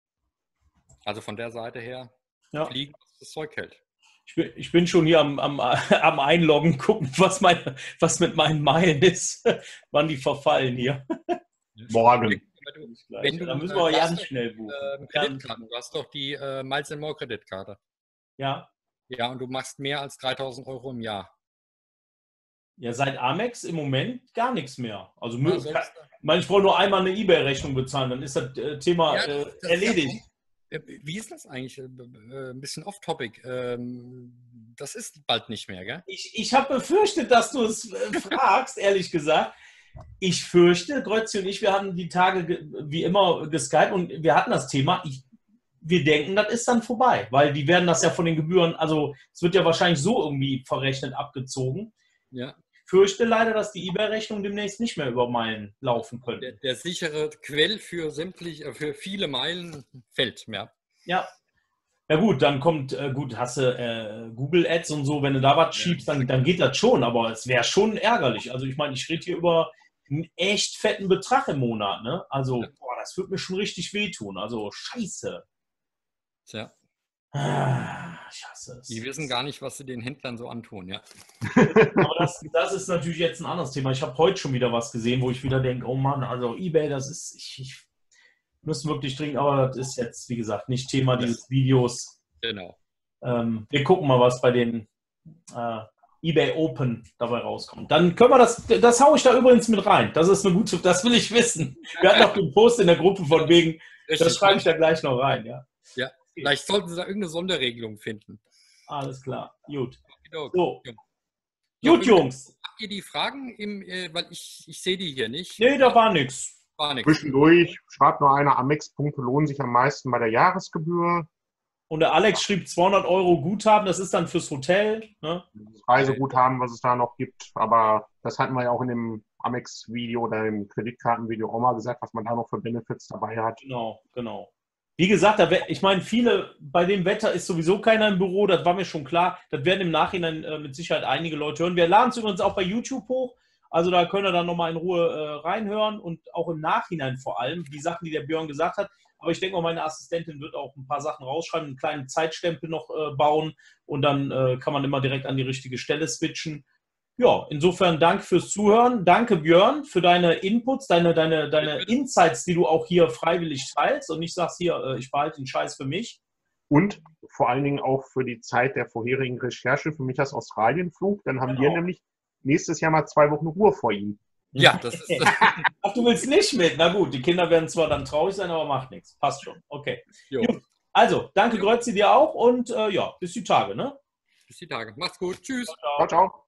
Also von der Seite her Ja. fliegen, was das Zeug hält. Ich bin, ich bin schon hier am, am, am Einloggen, gucken, was, mein, was mit meinen Meilen ist, wann die verfallen hier. Morgen. Wenn du, da müssen äh, wir aber du hast ganz doch, schnell buchen. äh, Kreditkarten. Du hast doch die äh, Miles and More Kreditkarte. Ja. Ja, und du machst mehr als dreitausend Euro im Jahr. Ja, seit Amex im Moment gar nichts mehr. Also Ja, mö- sonst- kann, ich meine, ich brauche nur einmal eine eBay-Rechnung bezahlen, dann ist das äh, Thema Ja, äh, das ist ja erledigt. Äh, Wie ist das eigentlich? Äh, äh, Ein bisschen off-topic. Ähm, Das ist bald nicht mehr, gell? Ich, ich habe befürchtet, dass du es äh, fragst, ehrlich gesagt. Ich fürchte, Grötzi und ich, wir haben die Tage ge- wie immer geskypt und wir hatten das Thema. Ich, wir denken, das ist dann vorbei, weil die werden das ja von den Gebühren, also es wird ja wahrscheinlich so irgendwie verrechnet abgezogen. Ja. Ich fürchte leider, dass die eBay-Rechnung demnächst nicht mehr über Meilen laufen Der, könnte. der sichere Quell für sämtlich, äh, für viele Meilen fällt. Ja. Ja. Ja gut, dann kommt, äh, gut, hast du äh, Google Ads und so, wenn du da was Ja. schiebst, dann, dann geht das schon, aber es wäre schon ärgerlich. Also ich meine, ich rede hier über einen echt fetten Betrag im Monat, ne? Also, boah, das wird mir schon richtig wehtun. Also, scheiße. Tja. Ah. ich hasse es. Die wissen gar nicht, was sie den Händlern so antun, ja. Aber das, das ist natürlich jetzt ein anderes Thema. Ich habe heute schon wieder was gesehen, wo ich wieder denke, oh Mann, also eBay, das ist, ich, ich muss wirklich dringend, aber das ist jetzt, wie gesagt, nicht Thema dieses Videos. Genau. Ähm, wir gucken mal, was bei den äh, eBay Open dabei rauskommt. Dann können wir das, das haue ich da übrigens mit rein. Das ist eine gute, das will ich wissen. Wir hatten auch den Post in der Gruppe von wegen, Richtig, das schreibe ich da gleich noch rein, ja. Ja, vielleicht sollten sie da irgendeine Sonderregelung finden. Alles klar, gut. Genau. So. Ja. Gut, Jungs. Habt ihr die Fragen, im, äh, weil ich, ich sehe die hier nicht. Nee, da war nichts. War nichts. Zwischendurch schreibt nur einer, Amex-Punkte lohnen sich am meisten bei der Jahresgebühr. Und der Alex schrieb zweihundert Euro Guthaben, das ist dann fürs Hotel. Ne? Das Reiseguthaben, was es da noch gibt. Aber das hatten wir ja auch in dem Amex-Video oder im Kreditkartenvideo auch mal gesagt, was man da noch für Benefits dabei hat. Genau, genau. Wie gesagt, da wär, ich meine, viele, bei dem Wetter ist sowieso keiner im Büro, das war mir schon klar. Das werden im Nachhinein äh, mit Sicherheit einige Leute hören. Wir laden es übrigens auch bei YouTube hoch. Also da könnt ihr dann nochmal in Ruhe äh, reinhören und auch im Nachhinein vor allem die Sachen, die der Björn gesagt hat. Aber ich denke mal, meine Assistentin wird auch ein paar Sachen rausschreiben, einen kleinen Zeitstempel noch äh, bauen und dann äh, kann man immer direkt an die richtige Stelle switchen. Ja, insofern Dank fürs Zuhören. Danke, Björn, für deine Inputs, deine, deine, deine Insights, die du auch hier freiwillig teilst und nicht sagst, hier, äh, ich behalte den Scheiß für mich. Und vor allen Dingen auch für die Zeit der vorherigen Recherche für mich als Australienflug. Dann haben Genau. wir nämlich nächstes Jahr mal zwei Wochen Ruhe vor ihm. Ja, das ist. Ach, du willst nicht mit? Na gut, die Kinder werden zwar dann traurig sein, aber macht nichts. Passt schon. Okay. Jo. Gut. Also, danke Grötzi dir auch und äh, ja, bis die Tage, ne? Bis die Tage. Macht's gut. Tschüss. Ciao, ciao.